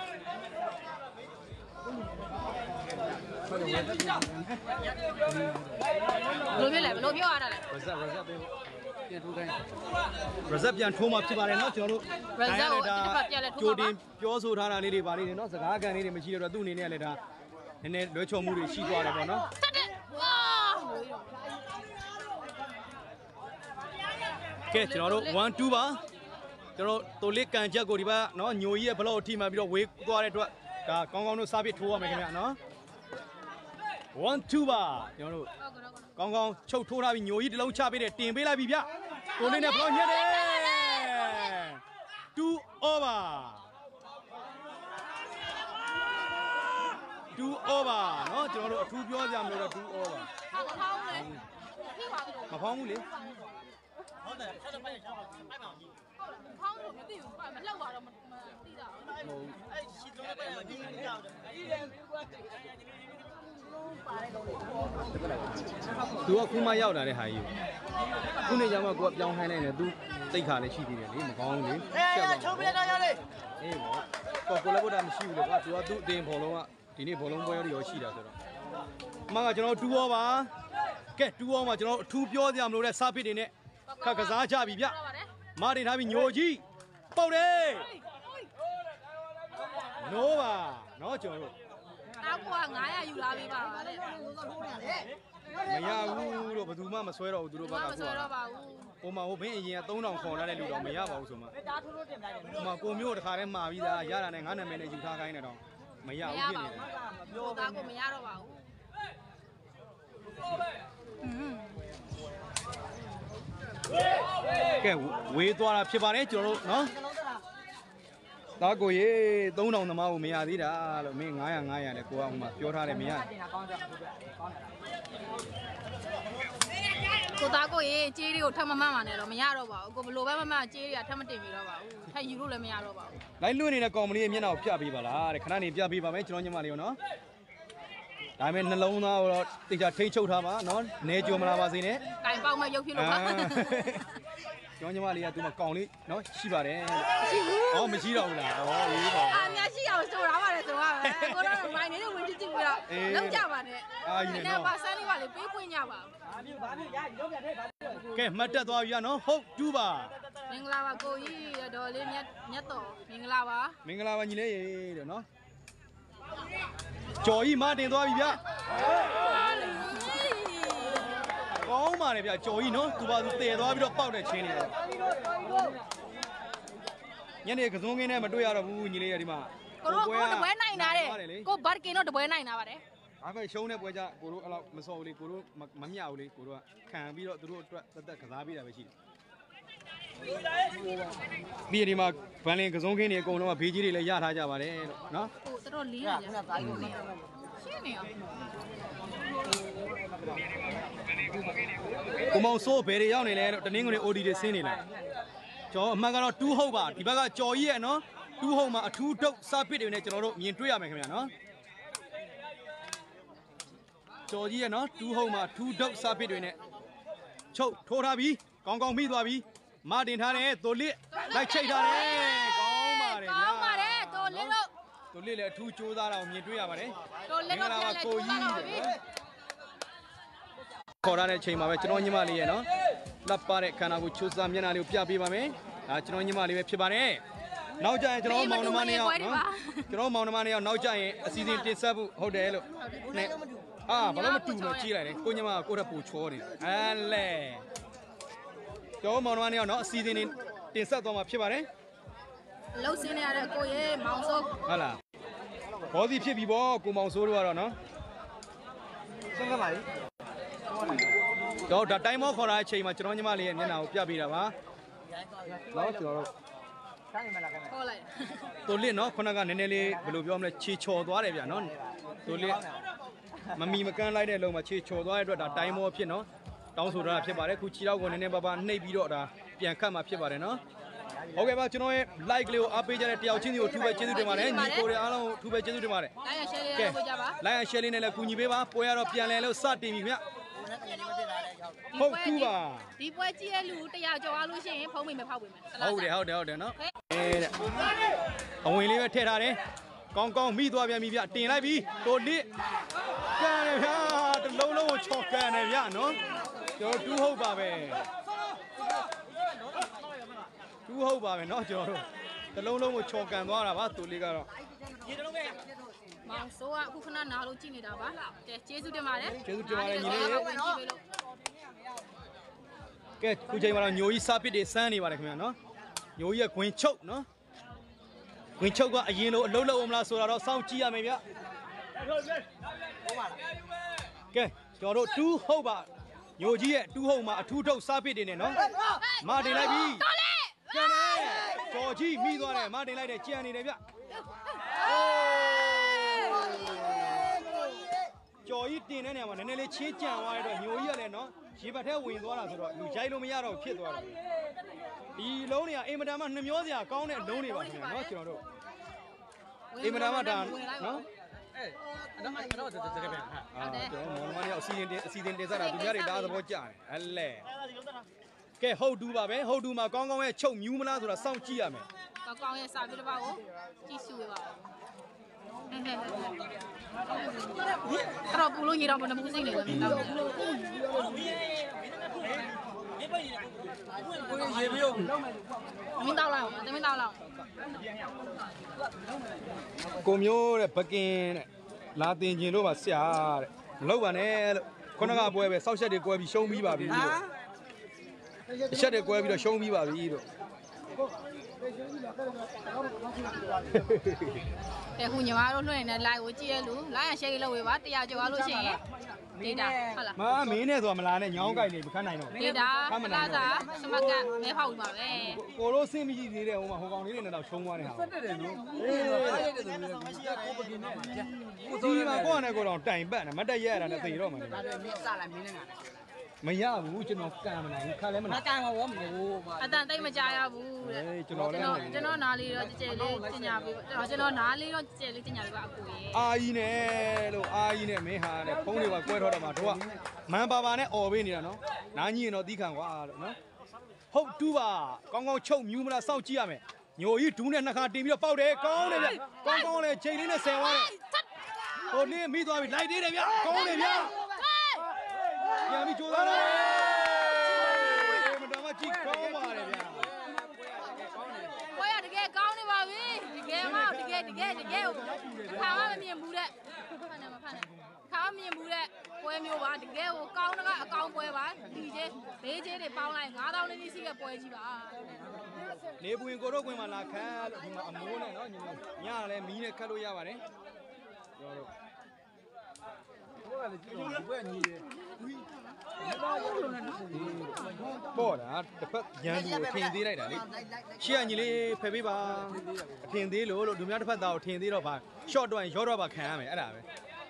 လိုပြလဲဘယ်လိုပြောရတာလဲ reset reset ပေးဖို့ပြန်ထိုးခိုင်း reset ပြန်ထိုးမှဖြစ်ပါတယ်เนาะကျွန်တော်တို့ reset ကိုတစ်ဖက်ပြန်လဲထိုးပါကြိုတင်ပြောဆိုထားတာလေးတွေပါလေးတွေเนาะစကားကန်လေးတွေမရှိတော့သူ့အနေနဲ့လည်းဒါနည်းနည်းလွဲချော်မှုတွေရှိသွားတယ်ပေါ့เนาะကဲကျွန်တော်တို့one twoပါကျွန်တော်တိုလစ်ကန်ချက်ကိုဒီဘက်เนาะညိုကြီးရဲ့ဘလော့အထိမှပြီးတော့ဝေးသွားတဲ့အတွက်ဒါကောင်းကောင်းတို့စားပြထိုးရမယ်ခင်ဗျာเนาะone twoပါကျွန်တော်တို့ကောင်းကောင်းချုပ်ထိုးထားပြီးညိုကြီးတစ်လုံးချပေးတယ်တင်ပေးလိုက်ပြီဗျတိုလစ်နဲ့ဘလော့ညက်တယ်two over two over เนาะကျွန်တော်တို့အထူးပြောကြမလို့တော့two over မဖောင်းဘူးလေဟုတ်တယ်ဆက်တော့ပိုက်ချောင်းပိုက်ပါကြီးဖောင်းလို့မသိဘူးမလောက်ပါတော့မသိတာဟုတ်အဲ့ရှီလုံးပိုက်ရကြီးကြီးကြောက်တယ်အေးတယ်ကွာသူကခုမှရောက်လာတဲ့ဟာကြီးခုနေကြမှာကိုကပြောင်းခိုင်းနေတယ်သူတိတ်ခါလည်းရှိသေးတယ်လေမကောင်းဘူးလေဟဲ့ချုံးပြလိုက်တော့ရလေအေးပေါ့ကိုကိုလည်းဘုဒ္ဓမရှိဘူးလေကွာသူကသူ့အတင်ဘောလုံးကဒီနေ့ဘောလုံးပွဲရောရှိတာဆိုတော့အမကကျွန်တော်တူရောပါကဲတူရောမှာကျွန်တော်အထူးပြောကြမလို့တဲ့စားပစ်တွေနဲ့ခက်ကစားကြပြီဗျမတင်ထားပြီးညိုကြီးပုတ်တယ်နိုးပါနော်ကျွန်တော်တို့နောက်ကွာnine hundredယူလာပြီပါတဲ့မရဘူးတော့ဘယ်သူမှမဆွဲတော့ဘူးသူတို့ဘက်ကကိုမဆွဲတော့ပါဘူးဟိုမှာဟိုဘင်းအရင်ကthree thousandခေါ်လာတဲ့လူတော့မရပါဘူးဆိုမှဒါထိုးထိုးတင်လိုက်တယ်ဟိုမှာကိုမျိုးတခါတည်းမှာပြီးသားရတာနဲ့ငါနာမည်နဲ့ယူထားခိုင်းနေတော့မရဘူးဖြစ်နေတယ်မပြောဘူးဒါကိုမရတော့ပါဘူးကဲဝေးသွားတာဖြစ်ပါတယ်ကျွန်တော်တို့နော်သားကိုရေသုံးထောင်သမားကိုမရသေးတာလို့မင်း900 900လဲကိုကဟိုမှာပြောထားတယ်မရကိုသားကိုရေကြေးတွေကိုထပ်မမှတ်မှနဲ့တော့မရတော့ပါဘူးကိုဘလိုပဲမမှတ်ကြေးတွေကထပ်မတင်ပြတော့ပါဘူးထပ်ယူလို့လည်းမရတော့ပါဘူးလိုက်လွှင့်နေတဲ့ကောင်မလေးရဲ့မျက်နှာကိုပြပေးပါလားတဲ့ခဏနေပြပေးပါမယ်ကျွန်တော်ညီမလေးရောနော်ဒါပေမဲ့နှလုံးသားကိုတော့တိကျထိန်းချုပ်ထားပါနော်နေကြုံမလာပါစေနဲ့ကင်ပေါက်မဲ့ရုပ်ဖြစ်လို့ပါကျွန်တော်ညီမလေးကသူ့မှာကောင်လေးနော်ရှိပါတယ်ဟောမရှိတော့ဘူးလားဟောရေးပါအာများရှိအောင်ဆိုထားပါတယ်ဆိုပါပဲကိုတော့မိုင်းနေတဲ့ဝင်ကြည့်ကြည့်ပြီးတော့လောက်ကြပါနဲ့အာကြီးနော်ပါဆန်းလေးပါလေပေးခွင့်ကြပါဘာမျိုးဘာမျိုးရရုပ်ပြတဲ့ဘာကဲမှတ်တက်သွားပြီနော်ဟုတ်တူပါမင်္ဂလာပါကိုကြီးဒေါ်လေးမြတ်မြတ်တော်မင်္ဂလာပါမင်္ဂလာပါညီလေးရေတဲ့နော်ကျော်ကြီးမတင်သွားပြီဗျကောင်းပါလေဗျကျော်ကြီးနော်သူပါသူတည်သွားပြီးတော့ပေါက်တဲ့ချင်းနေတယ်ညနေကစုံခင်းနဲ့မတွေ့ရတော့ဘူးညီလေးရဒီမှာကိုတို့ကိုတပွဲနိုင်တာတဲ့ကိုဘတ်ကင်တော့တပွဲနိုင်တာပါတယ်ဒါပေမဲ့ရှုံးတဲ့ပွဲကြကိုတို့အဲ့လောက်မစော်ဘူးလေကိုတို့မမျှဘူးလေကိုတို့ကခံပြီးတော့သူတို့အတွက်သက်သက်ကစားပေးတာပဲရှိတယ်ပြီးဒီမှာဗန်လင်ကစုံခင်းတွေအကုန်လုံးကဘေးကြီးတွေလည်းရထားကြပါတယ်လို့နော်ဟိုတော်တော်လေးနေကြတာရှင်းနေအောင်ကိုမောင်စိုးဘယ်တွေရောက်နေလဲလို့တနင်္ဂနွေ အို ဒီ တွေဆင်းနေလားကျော်အမှန်ကတော့တူးဟုတ်ပါဒီဘက်ကကြော်ကြီးရဲ့နော်တူးဟုတ်မှာအထူးတုတ်စာပစ်တွေနဲ့ကျွန်တော်တို့မြင်တွေ့ရမယ်ခင်ဗျာနော်ကျော်ကြီးရဲ့နော်တူးဟုတ်မှာထူးတုတ်စာပစ်တွေနဲ့ချုပ်ထိုးထားပြီးကောင်းကောင်းမိသွားပြီးမတင်ထားတယ်တိုလစ်လိုက်ချိတ်ထားတယ်ကောင်းပါတယ်ဗျာကောင်းပါတယ်တိုလစ်တို့တိုလစ်လည်းအထူးကြိုးစားတာကိုမြင်တွေ့ရပါတယ်တိုလစ်တို့ပြန်လဲကြိုးစားတာပါပြီခေါ်ရတဲ့အချိန်မှာပဲကျွန်တော်ညီမလေးရဲ့နော်လက်ပါတဲ့ခန္ဓာကိုယ်ချိုးစားမျက်နှာလေးကိုပြပေးပါမယ်ဒါကျွန်တော်ညီမလေးပဲဖြစ်ပါတယ်နောက်ကြရင်ကျွန်တော်မောင်နှမနှစ်ယောက်နော်ကျွန်တော်မောင်နှမနှစ်ယောက်နောက်ကြရင်အစီအစဉ်တင်ဆက်ဖို့ဟုတ်တယ်လို့နဲ့အာဘာလို့မတူလို့ကြီးလိုက်လဲကိုညီမကိုရက်ပူချောနေအဲလဲကျွန်တော်မောင်နှမနှစ်ယောက်နော်အစီအစဉ်တင်ဆက်သွားမှာဖြစ်ပါတယ်လှုပ်စင်းနေရတဲ့ကိုရဲ့မောင်စိုးဟုတ်လားဘောစီဖြစ်ပြီပေါ့ကိုမောင်စိုးတို့ကတော့နော်ရှင်းကပါလေတော့ဒါတိုင်းမောခေါ်တာအချိန်မှာကျွန်တော်ညီမလေးရဲ့မျက်နှာကိုပြပေးတာပါတော့ကျွန်တော်တို့တိုင်းမလာခဲ့နဲ့ခေါ်လိုက်တူလစ်နော်ခုနကနည်းနည်းလေးဘယ်လိုပြောမလဲခြေချော်သွားတယ်ဗျာနော်တူလစ်မမီမကန်းလိုက်တဲ့လုံမှာခြေချော်သွားတဲ့အတွက်ဒါတိုင်းမောဖြစ်နော်တောင်းဆိုထားတာဖြစ်ပါတယ်ခုခြေထောက်ကိုနည်းနည်းပါးပါးနှိပ်ပြီးတော့ဒါပြန်ခတ်မှာဖြစ်ပါတယ်နော်ဟုတ်ကဲ့ပါကျွန်တော်ရဲ့ like လေးကိုအားပေးကြတဲ့တယောက်ချင်းစီကိုထူးပဲကျေးဇူးတင်ပါတယ်ညီကိုတွေအားလုံးထူးပဲကျေးဇူးတင်ပါတယ် like and share လေးလုပ်ကြပါ like and share လေးနဲ့လည်းကူညီပေးပါပွဲရတော့ပြန်လဲလို့စတင်ပြီခင်ဗျဟုတ်ကူပါဒီပွဲကြည့်ရလူတရားကြော်အားလို့ရှိရင်ဖုံးမိမယ်ဖောက်ပေးမယ်ဟုတ်တယ်ဟုတ်တယ်ဟုတ်တယ်နော်အဲတဲ့အဝင်လေးပဲထည့်ထားတယ်ကောင်းကောင်းမိသွားပြန်ပြီဗျတင်လိုက်ပြီတိုလစ်ကန်တယ်ဗျာတလုံးလုံးကိုချော်ကန်တယ်ဗျာနော်ကျွန်တော်တူးဟုတ်ပါပဲတူးဟုတ်ပါပဲနော်ကျွန်တော်တို့တလုံးလုံးကိုချော်ကန်သွားတာပါတိုလစ်ကတော့ဒီတလုံးပဲမောင်စိုးကအခုခဏနားလို့ကြည့်နေတာပါကဲကျေးဇူးတင်ပါတယ်ကျေးဇူးတင်ပါတယ်ညီလေးကဲခုချိန်မှာတော့ညိုကြီးစားပစ်တွေစမ်းနေပါတယ်ခင်ဗျာနော်ညိုကြီးရဲ့ခွင်ချုပ်နော်ခွင်ချုပ်ကအရင်လိုအလုံးလုံးအောင်မလားဆိုတာတော့စောင့်ကြည့်ရမယ်ဗျကဲကျွန်တော်တို့တူးဟုတ်ပါညိုကြီးရဲ့တူးဟုတ်မှာအထူးထုတ်စားပစ်တွေနဲ့နော်မတင်လိုက်ပြီကျန်တယ်ကျော်ကြီးမိသွားတယ်မတင်လိုက်တယ်ကြံနေတယ်ဗျကျော်ကြီးတင်တဲ့နေရာမှာနည်းနည်းလေးချင်းကြံသွားရတော့ညိုကြီးကလည်းနော်ရေဘတ်ထဲဝင်သွားတာဆိုတော့လူရိုက်လို့မရတော့ဖြစ်သွားတာဒီလုံးတွေကအင်မတန်မှနှမျောစရာကောင်းတဲ့လုံးတွေပါခင်ဗျာနော်ကျွန်တော်တို့အင်မတန်မှဒါနော်အဲအဲ့တော့အဲ့တော့တကယ်ပဲဟာအာကျွန်တော်မောင်မလေးအစီအစဉ်အစီအစဉ်တင်ဆက်တာသူများတွေဒါသဘောကျတယ်ဟဲ့လေကဲဟုတ်တူပါပဲဟုတ်တူမှာကောင်းကောင်းရဲ့ချုပ်မြူးမလားဆိုတာစောင့်ကြည့်ရမယ်ကောင်းကောင်းရဲ့စာပြတစ်ပါးကိုကြည့်စုရပါတော့ပူလို့ညီတော့ဘယ်နှမှုစိတ်နေလဲမင်းတော့ရေပြုံးမင်းတော့လောက်မင်းတော့လောက်ကိုမျိုးတဲ့ပကင်တဲ့လာတင်ကျင်လို့ပါဆရာတဲ့မလုပ်ပါနဲ့လို့ခုနကပွဲပဲစောက်ချက်တွေကွဲပြီးရှုံးပြီးပါပြီလို့အချက်တွေကွဲပြီးတော့ရှုံးပြီးပါပြီလို့တဲ့ခုညီမတို့လွှင့်နေတဲ့ live ကိုကြည့်ရလို့ live ရ share လုပ်ဝေးပါတရားကျော်လို့ရှိရင် data ဟုတ်လားမမင်းနဲ့ဆိုတာမလားနဲ့ညောင်းကြိုက်နေမခတ်နိုင်တော့ data လာတာစမကမဲဖောက်ပြီးပါပဲကိုလိုစင်းမကြည့်သေးတယ်ဟိုမှာဟိုကောင်လေးတွေနဲ့တော့ရှုံးသွားနေတာဟုတ်တယ်နော်အေးအားရတဲ့သူတွေမရှိရကိုပကင်းနဲ့ဒီမှာကိုကနဲ့ကိုတော့တိုင်ပတ်နေမတက်ရရတာနဲ့သေတော့မှာလေဒါလည်းမင်းစလိုက်မင်းနဲ့ငါမရဘူးကျွန်တော်ကံမနိုင်ဘူးခါလဲမနိုင်ကန်မှာဘောမလို့အတန်တိတ်မကြရဘူးတဲ့ကျွန်တော်လည်းကျွန်တော်နားလေးတော့ကြဲကြဲလေးကျညာပေးကျွန်တော်နားလေးတော့ကြဲလေးကျညာပေးပါအကိုရေအာကြီးနဲ့လို့အာကြီးနဲ့မင်းဟာနဲ့ဖုန်းတွေပါကွဲထောတော့မှာတို့ကမန်ပါပါနဲ့អော်ပေးနေတာနော်နားကြီးရင်တော့တီးခံကွာလို့နော်ဟုတ်တူးပါကောင်းကောင်းချုပ်မြူးမလားစောင့်ကြည့်ရမယ်ညိုကြီးဒူးနဲ့နှစ်ခါတင်ပြီးတော့ပေါက်တယ်ကောင်းတယ်ဗျကောင်းကောင်းလေးချိန်လေးနဲ့ဆယ်သွားတယ်ဟိုနေ့မိသွားပြီလိုက်သေးတယ်ဗျကောင်းတယ်ဗျပြန်ပြီးကြိုးစားတယ်မတော်မကြည့်ကောင်းပါတယ်ဗျဘွဲရတကယ်ကောင်းနေပါပြီတကယ်မတကယ်တကယ်တကယ်ခါမှမမြင်ဘူးတဲ့ဖတ်နေမဖတ်နေခါမှမမြင်ဘူးတဲ့ပွဲမျိုးပါတကယ်ကိုကောင်းတာကအကောင်းပွဲပါဒီကျဘေးကျတွေပေါင်းလိုက်ငါးသောင်းလေးစီးရဲ့ပွဲကြီးပါနေပွင်ကိုတော့ကွင်းမှာလာခတ်လို့ဒီမှာအမိုးနဲ့နော်ညီမညလည်းမီးနဲ့ခတ်လို့ရပါတယ်ပြောတော့ဘွဲကလည်းကြည့်တော့ဘွဲညီတယ်ပေါ်တာတစ်ဖက်ရန်သူကိုထင်သေးလိုက်တာလေရှေ့ကညီလေးဖယ်ပေးပါအထင်သေးလို့လို့ဒုများတစ်ဖက်သားကိုထင်သေးတော့ပါ short တော့ရင်ရောတော့ပါခံရမယ်အဲ့ဒါပဲ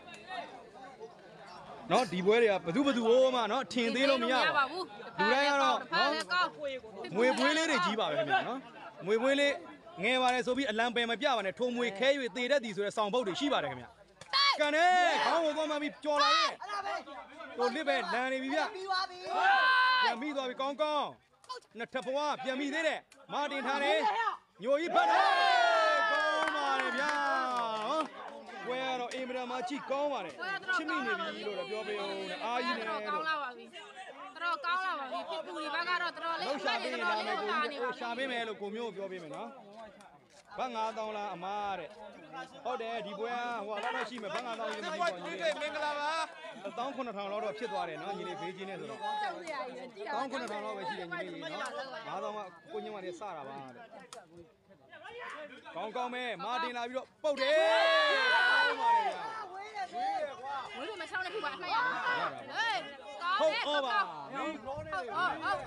နော်ဒီပွဲတွေကဘသူဘသူဟိုးမှနော်ထင်သေးလို့မရပါဘူးလူတိုင်းကတော့နော်ငွေပွေးလေးတွေကြီးပါပဲခင်ဗျာနော်ငွေပွေးလေးငယ်ပါတယ်ဆိုပြီးအလံပယ်မပြပါနဲ့ထုံမွေခဲ၍တေတတ်သည်ဆိုတဲ့ဆောင်ပုတ်တွေရှိပါတယ်ခင်ဗျာကန်နေခေါင်းကိုသွားမှပြီးကြော်လာရဲ့ဟိုလစ်ပဲလန်နေပြီဗျပြန်ပြီးသွားပြီကောင်းကောင်းနှစ်ထပ်ဘွားပြန်ပြီးသေးတယ်မာတင်ထားတယ်ညိုကြီးဖတ်တယ်ကောင်းပါတယ်ဗျာဝဲကတော့အင်မတန်မှကြည့်ကောင်းပါတယ်ချစ်မိနေပြီလို့တော့ပြောပေးအောင်နဲ့အာကြီးနဲ့တော့ကောင်းလာပါပြီတော်ကောင်းလာပါပြီပြည်သူတွေဘက်ကတော့တော်လေးအမှတ်တွေတော်လေးလာနေပါရှာပေးမယ်လို့ကိုမျိုးပြောပေးမယ်နော်ဘတ်ငါးတောင်းလားအမားတဲ့ဟုတ်တယ်ဒီပွဲဟိုကတော့ရှိမယ်ဘတ်ငါးတောင်းရေးမသိပါဘူးညီလေးမင်္ဂလာပါတစ်သောင်းခုနှစ်ထောင်လောက်တော့ဖြစ်သွားတယ်နော်ညီလေးဘေးချင်းနဲ့ဆိုတော့တစ်သောင်းခုနှစ်ထောင်လောက်ပဲရှိတယ်ညီလေးနော်ငါးတောင်းကကိုညမလေးစတာပါတဲ့ကောင်းကောင်းပဲမာတင်လာပြီးတော့ပုတ်တယ်ကောင်းပါလေဗျာဝေးလို့မချောင်းနဲ့ပြပါအမှတ်ရဟေးကောင်းတယ်ဟုတ်ပါဟုတ်ဟုတ်ဟုတ်ဟုတ်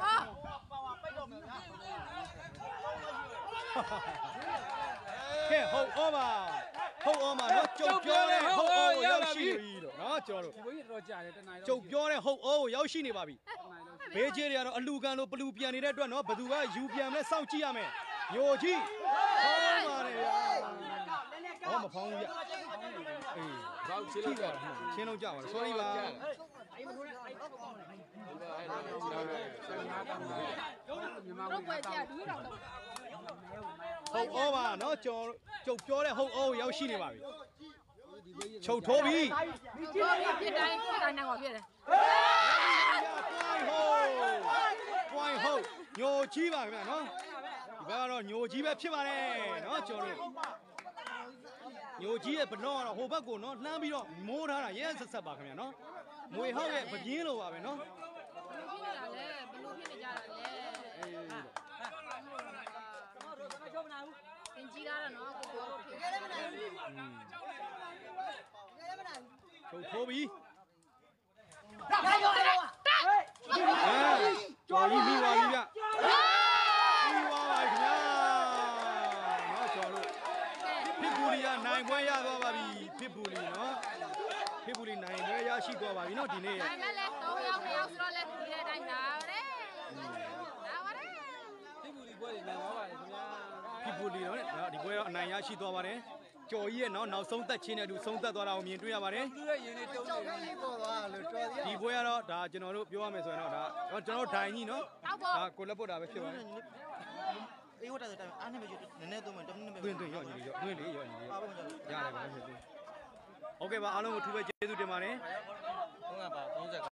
ကဲဟုတ်ဩပါဟုတ်ဩပါနော်ကျုပ်ပြောတဲ့ဟုတ်ဩကိုရောက်ရှိပြီလို့နော်ကျွန်တော်တို့ဒီဘိုးကြီးတော့ကြာတယ်တနိုင်တော့ကျုပ်ပြောတဲ့ဟုတ်ဩကိုရောက်ရှိနေပါပြီဘေးကြီးတွေကတော့အလူကန်လို့ဘလူပြန်နေတဲ့အတွက်နော်ဘသူကယူပြန်လဲစောင့်ကြည့်ရမယ်ညိုကြီးဟောပါတယ်ဗျာဟောမဖောင်းဘူးဗျအေးဘောက်ချင်းလို့ချင်းလုံးကြပါလား sorry ပါတော့ပွဲကြဒူးတော့ဟုတ်ဩပါနော်ကျွန်တော်ကျုပ်ပြောတဲ့ဟုတ်ဩကိုရောက်ရှိနေပါပြီချုပ်ထိုးပြီပြစ်တိုင်းပြစ်တိုင်းတော့ပြစ်တယ်ပွိုင်းဟုတ်ညိုကြီးပါခင်ဗျာနော်ဒီဘက်ကတော့ညိုကြီးပဲဖြစ်ပါတယ်နော်ကျွန်တော်တို့ညိုကြီးရဲ့ဘလော့ကတော့ဟိုဘက်ကိုနော်လှမ်းပြီးတော့မိုးထားတာရဲဆက်ဆက်ပါခင်ဗျာနော်မွေဟောက်ရဲ့ပပြင်းလိုပါပဲနော်ဘလူဖြစ်နေတာလဲဘလူဖြစ်နေကြတာလဲအေးသင်ကြီးတာနော်ကိုကိုဖြစ်ရဲမနိုင်ဘူးရဲမနိုင်ဘူးချုပ်ထိုးပြီရရောရရောကျော်ကြီးပြီးပါပြီဗျပြီးပါပါခင်ဗျာနော်ကျော်တို့ဖြစ်ပူလီကနိုင်ပွဲရသွားပါပြီဖြစ်ပူလီနော်ဖြစ်ပူလီနိုင်ပွဲရရှိသွားပါပြီနော်ဒီနေ့အဲ့မဲ့လဲသုံးယောက်နှစ်ယောက်ဆိုတော့လဲဒီတဲ့အတိုင်းဒါပဲဒါပါလေဖြစ်ပူလီပွဲတွေနိုင်သွားပါတယ်ခင်ဗျာဖြစ်ပူလီတော့ဒီပွဲတော့အနိုင်ရရှိသွားပါတယ်ကျော်ကြီးရဲ့နောက်နောက်ဆုံးသက်ချင်းနဲ့အတူဆုံးသက်သွားတာကိုမြင်တွေ့ရပါတယ်သူရဲ့ရင်တွေတုံးနေပေါ်သွားလို့တော်သေးဒီပွဲကတော့ဒါကျွန်တော်တို့ပြောရမယ်ဆိုရင်တော့ဒါကျွန်တော်တို့ဒိုင်ကြီးနော်ဒါကိုလက်ပုတ်တာပဲဖြစ်ပါတယ်အေးဟုတ်တယ်တိုင်းအားနဲ့ပဲနည်းနည်းသုံးမယ်တမင်းနဲ့ပဲတွင်းတွင်းရော့ညီလေးရော့တွင်းလေးရော့ညီလေးရတယ်ပါဖြစ်သူโอเคပါအားလုံးကိုထူးပဲကျေးဇူးတင်ပါတယ်ဟုတ်ကဲ့ပါသုံးဆယ်